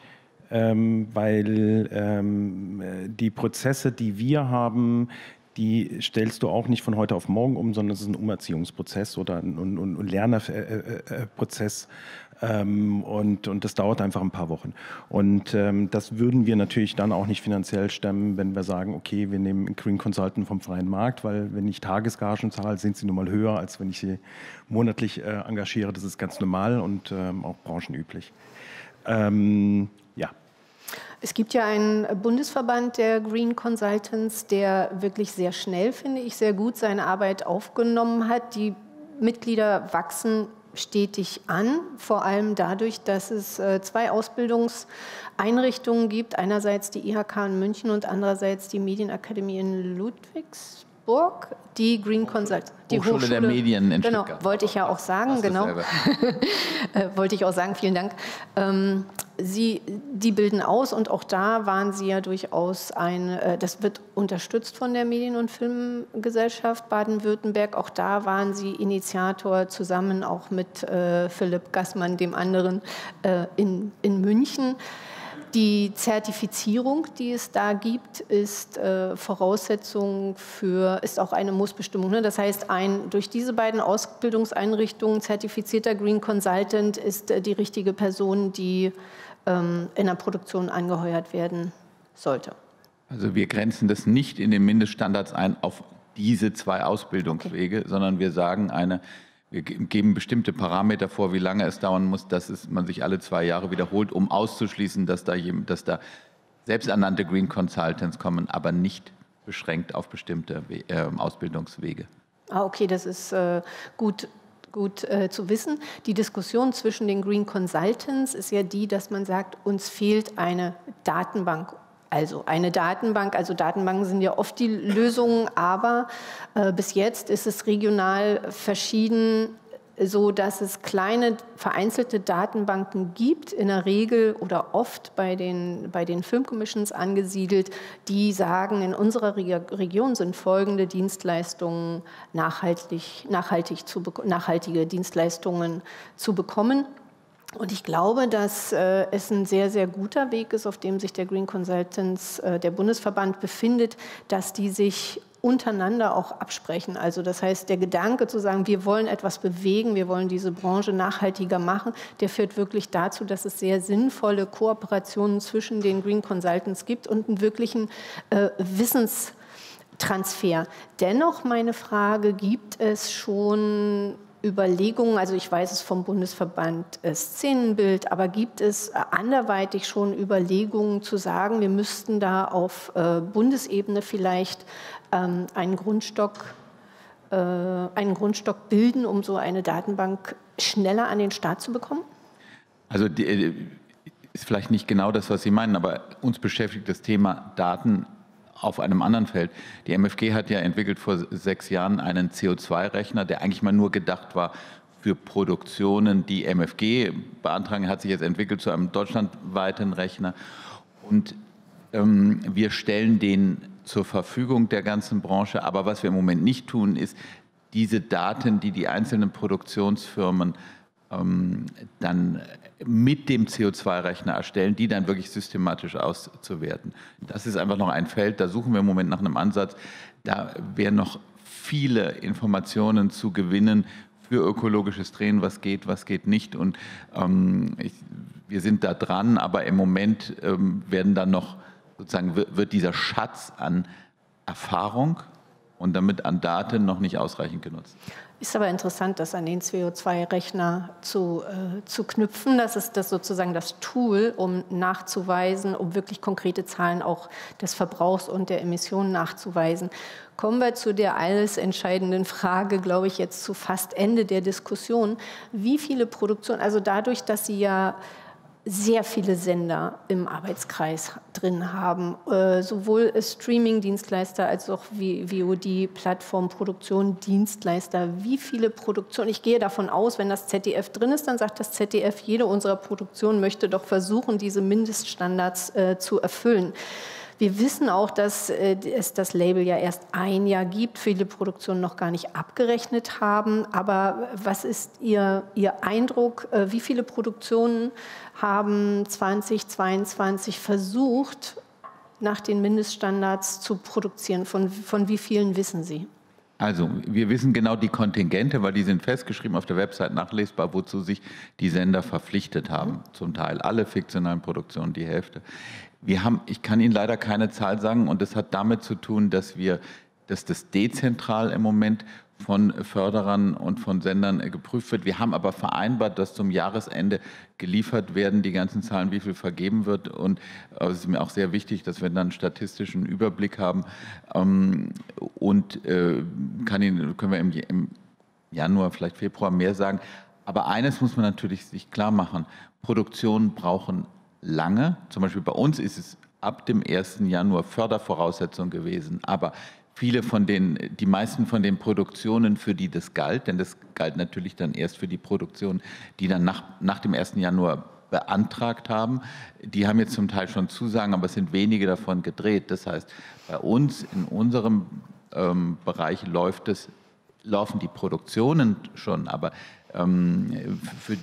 weil die Prozesse, die wir haben, die stellst du auch nicht von heute auf morgen um, sondern es ist ein Umerziehungsprozess oder ein Lernprozess. Und das dauert einfach ein paar Wochen. Und das würden wir natürlich dann auch nicht finanziell stemmen, wenn wir sagen, okay, wir nehmen einen Green Consultant vom freien Markt, weil wenn ich Tagesgagen zahle, sind sie nun mal höher, als wenn ich sie monatlich engagiere. Das ist ganz normal und auch branchenüblich. Ja. Es gibt ja einen Bundesverband der Green Consultants, der wirklich sehr schnell, finde ich, sehr gut seine Arbeit aufgenommen hat. Die Mitglieder wachsen stetig an, vor allem dadurch, dass es 2 Ausbildungseinrichtungen gibt. Einerseits die IHK in München und andererseits die Medienakademie in Ludwigsburg, die Green Consultants. Die Hochschule der Medien in Stuttgart. Genau, wollte ich ja auch sagen, genau. Wollte ich auch sagen, vielen Dank. Die bilden aus und auch da waren Sie ja durchaus das wird unterstützt von der Medien- und Filmgesellschaft Baden-Württemberg. Auch da waren Sie Initiator zusammen auch mit Philipp Gassmann, dem anderen, in München. Die Zertifizierung, die es da gibt, ist Voraussetzung ist auch eine Mussbestimmung. Das heißt, durch diese beiden Ausbildungseinrichtungen zertifizierter Green Consultant ist die richtige Person, die in der Produktion angeheuert werden sollte. Also wir grenzen das nicht in den Mindeststandards ein auf diese 2 Ausbildungswege, sondern wir sagen wir geben bestimmte Parameter vor, wie lange es dauern muss, dass man sich alle 2 Jahre wiederholt, um auszuschließen, dass da selbsternannte Green Consultants kommen, aber nicht beschränkt auf bestimmte Ausbildungswege. Okay, das ist gut zu wissen. Die Diskussion zwischen den Green Consultants ist ja die, dass man sagt, uns fehlt eine Datenbank. Also Datenbanken sind ja oft die Lösungen, aber bis jetzt ist es regional verschieden so dass es kleine vereinzelte Datenbanken gibt, in der Regel oder oft bei den Film Commissions angesiedelt, die sagen, in unserer Region sind folgende Dienstleistungen nachhaltige Dienstleistungen zu bekommen. Und ich glaube, dass es ein sehr, sehr guter Weg ist, auf dem sich der Green Consultants, der Bundesverband, befindet, dass die sich untereinander auch absprechen. Also das heißt, der Gedanke zu sagen, wir wollen etwas bewegen, wir wollen diese Branche nachhaltiger machen, der führt wirklich dazu, dass es sehr sinnvolle Kooperationen zwischen den Green Consultants gibt und einen wirklichen Wissenstransfer. Dennoch meine Frage, gibt es schon Überlegungen, also ich weiß es vom Bundesverband Szenenbild, aber gibt es anderweitig schon Überlegungen zu sagen, wir müssten da auf Bundesebene vielleicht einen Grundstock bilden, um so eine Datenbank schneller an den Start zu bekommen? Also ist vielleicht nicht genau das, was Sie meinen, aber uns beschäftigt das Thema Daten auf einem anderen Feld. Die MFG hat ja entwickelt vor 6 Jahren einen CO2-Rechner, der eigentlich mal nur gedacht war für Produktionen, die MFG beantragen, hat sich jetzt entwickelt zu einem deutschlandweiten Rechner. Und wir stellen den zur Verfügung der ganzen Branche. Aber was wir im Moment nicht tun, ist, diese Daten, die die einzelnen Produktionsfirmen dann mit dem CO2-Rechner erstellen, die dann wirklich systematisch auszuwerten. Das ist einfach noch ein Feld, da suchen wir im Moment nach einem Ansatz. Da wären noch viele Informationen zu gewinnen für ökologisches Drehen, was geht nicht. Und wir sind da dran, aber im Moment werden dann noch, sozusagen, wird dieser Schatz an Erfahrung und damit an Daten noch nicht ausreichend genutzt. Ist aber interessant, das an den CO2-Rechner zu knüpfen. Das ist das sozusagen das Tool, um nachzuweisen, um wirklich konkrete Zahlen auch des Verbrauchs und der Emissionen nachzuweisen. Kommen wir zu der alles entscheidenden Frage, glaube ich, jetzt zu fast Ende der Diskussion. Wie viele Produktionen, also dadurch, dass Sie ja sehr viele Sender im Arbeitskreis drin haben, sowohl Streaming-Dienstleister als auch VOD, Plattformproduktion, Dienstleister. Wie viele Produktionen? Ich gehe davon aus, wenn das ZDF drin ist, dann sagt das ZDF, jede unserer Produktionen möchte doch versuchen, diese Mindeststandards zu erfüllen. Wir wissen auch, dass es das Label ja erst ein Jahr gibt, viele Produktionen noch gar nicht abgerechnet haben. Aber was ist Ihr Eindruck? Wie viele Produktionen haben 2022 versucht, nach den Mindeststandards zu produzieren? Von wie vielen wissen Sie? Also, wir wissen genau die Kontingente, weil die sind festgeschrieben auf der Website nachlesbar, wozu sich die Sender verpflichtet haben. Zum Teil alle fiktionalen Produktionen, die Hälfte. Ich kann Ihnen leider keine Zahl sagen, und das hat damit zu tun, dass das dezentral im Moment von Förderern und von Sendern geprüft wird. Wir haben aber vereinbart, dass zum Jahresende geliefert werden, die ganzen Zahlen, wie viel vergeben wird. Und es ist mir auch sehr wichtig, dass wir dann einen statistischen Überblick haben. Und können wir im Januar, vielleicht Februar mehr sagen. Aber eines muss man natürlich sich klar machen. Produktionen brauchen lange. Zum Beispiel bei uns ist es ab dem 1. Januar Fördervoraussetzung gewesen. Aber die meisten von den Produktionen, für die das galt, denn das galt natürlich dann erst für die Produktionen, die dann nach dem 1. Januar beantragt haben, die haben jetzt zum Teil schon Zusagen, aber es sind wenige davon gedreht. Das heißt, bei uns in unserem Bereich laufen die Produktionen schon, aber für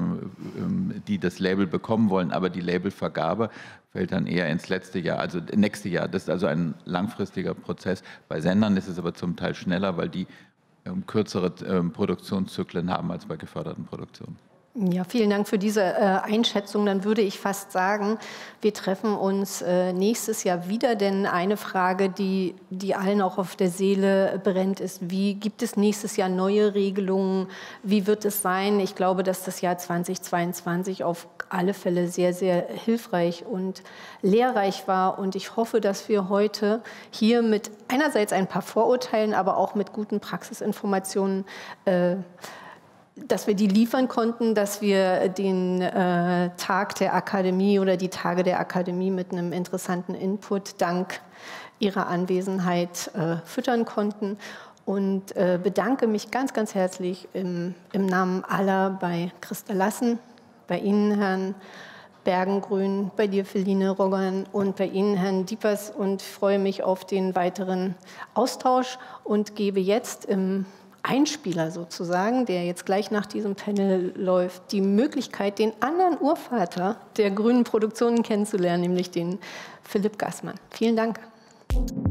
die das Label bekommen wollen, aber die Labelvergabe fällt dann eher ins nächste Jahr. Das ist also ein langfristiger Prozess. Bei Sendern ist es aber zum Teil schneller, weil die kürzere Produktionszyklen haben als bei geförderten Produktionen. Ja, vielen Dank für diese Einschätzung. Dann würde ich fast sagen, wir treffen uns nächstes Jahr wieder, denn eine Frage, die allen auch auf der Seele brennt, ist, wie gibt es nächstes Jahr neue Regelungen? Wie wird es sein? Ich glaube, dass das Jahr 2022 auf alle Fälle sehr, sehr hilfreich und lehrreich war. Und ich hoffe, dass wir heute hier mit einerseits ein paar Vorurteilen, aber auch mit guten Praxisinformationen dass wir die liefern konnten, dass wir den Tag der Akademie oder die Tage der Akademie mit einem interessanten Input dank Ihrer Anwesenheit füttern konnten. und bedanke mich ganz, ganz herzlich im Namen aller bei Christa Lassen, bei Ihnen, Herrn Bergengrün, bei dir, Feline Roggan, und bei Ihnen, Herrn Diepers, und freue mich auf den weiteren Austausch und gebe jetzt im Einspieler sozusagen, der jetzt gleich nach diesem Panel läuft, die Möglichkeit, den anderen Urvater der grünen Produktionen kennenzulernen, nämlich den Philipp Gassmann. Vielen Dank.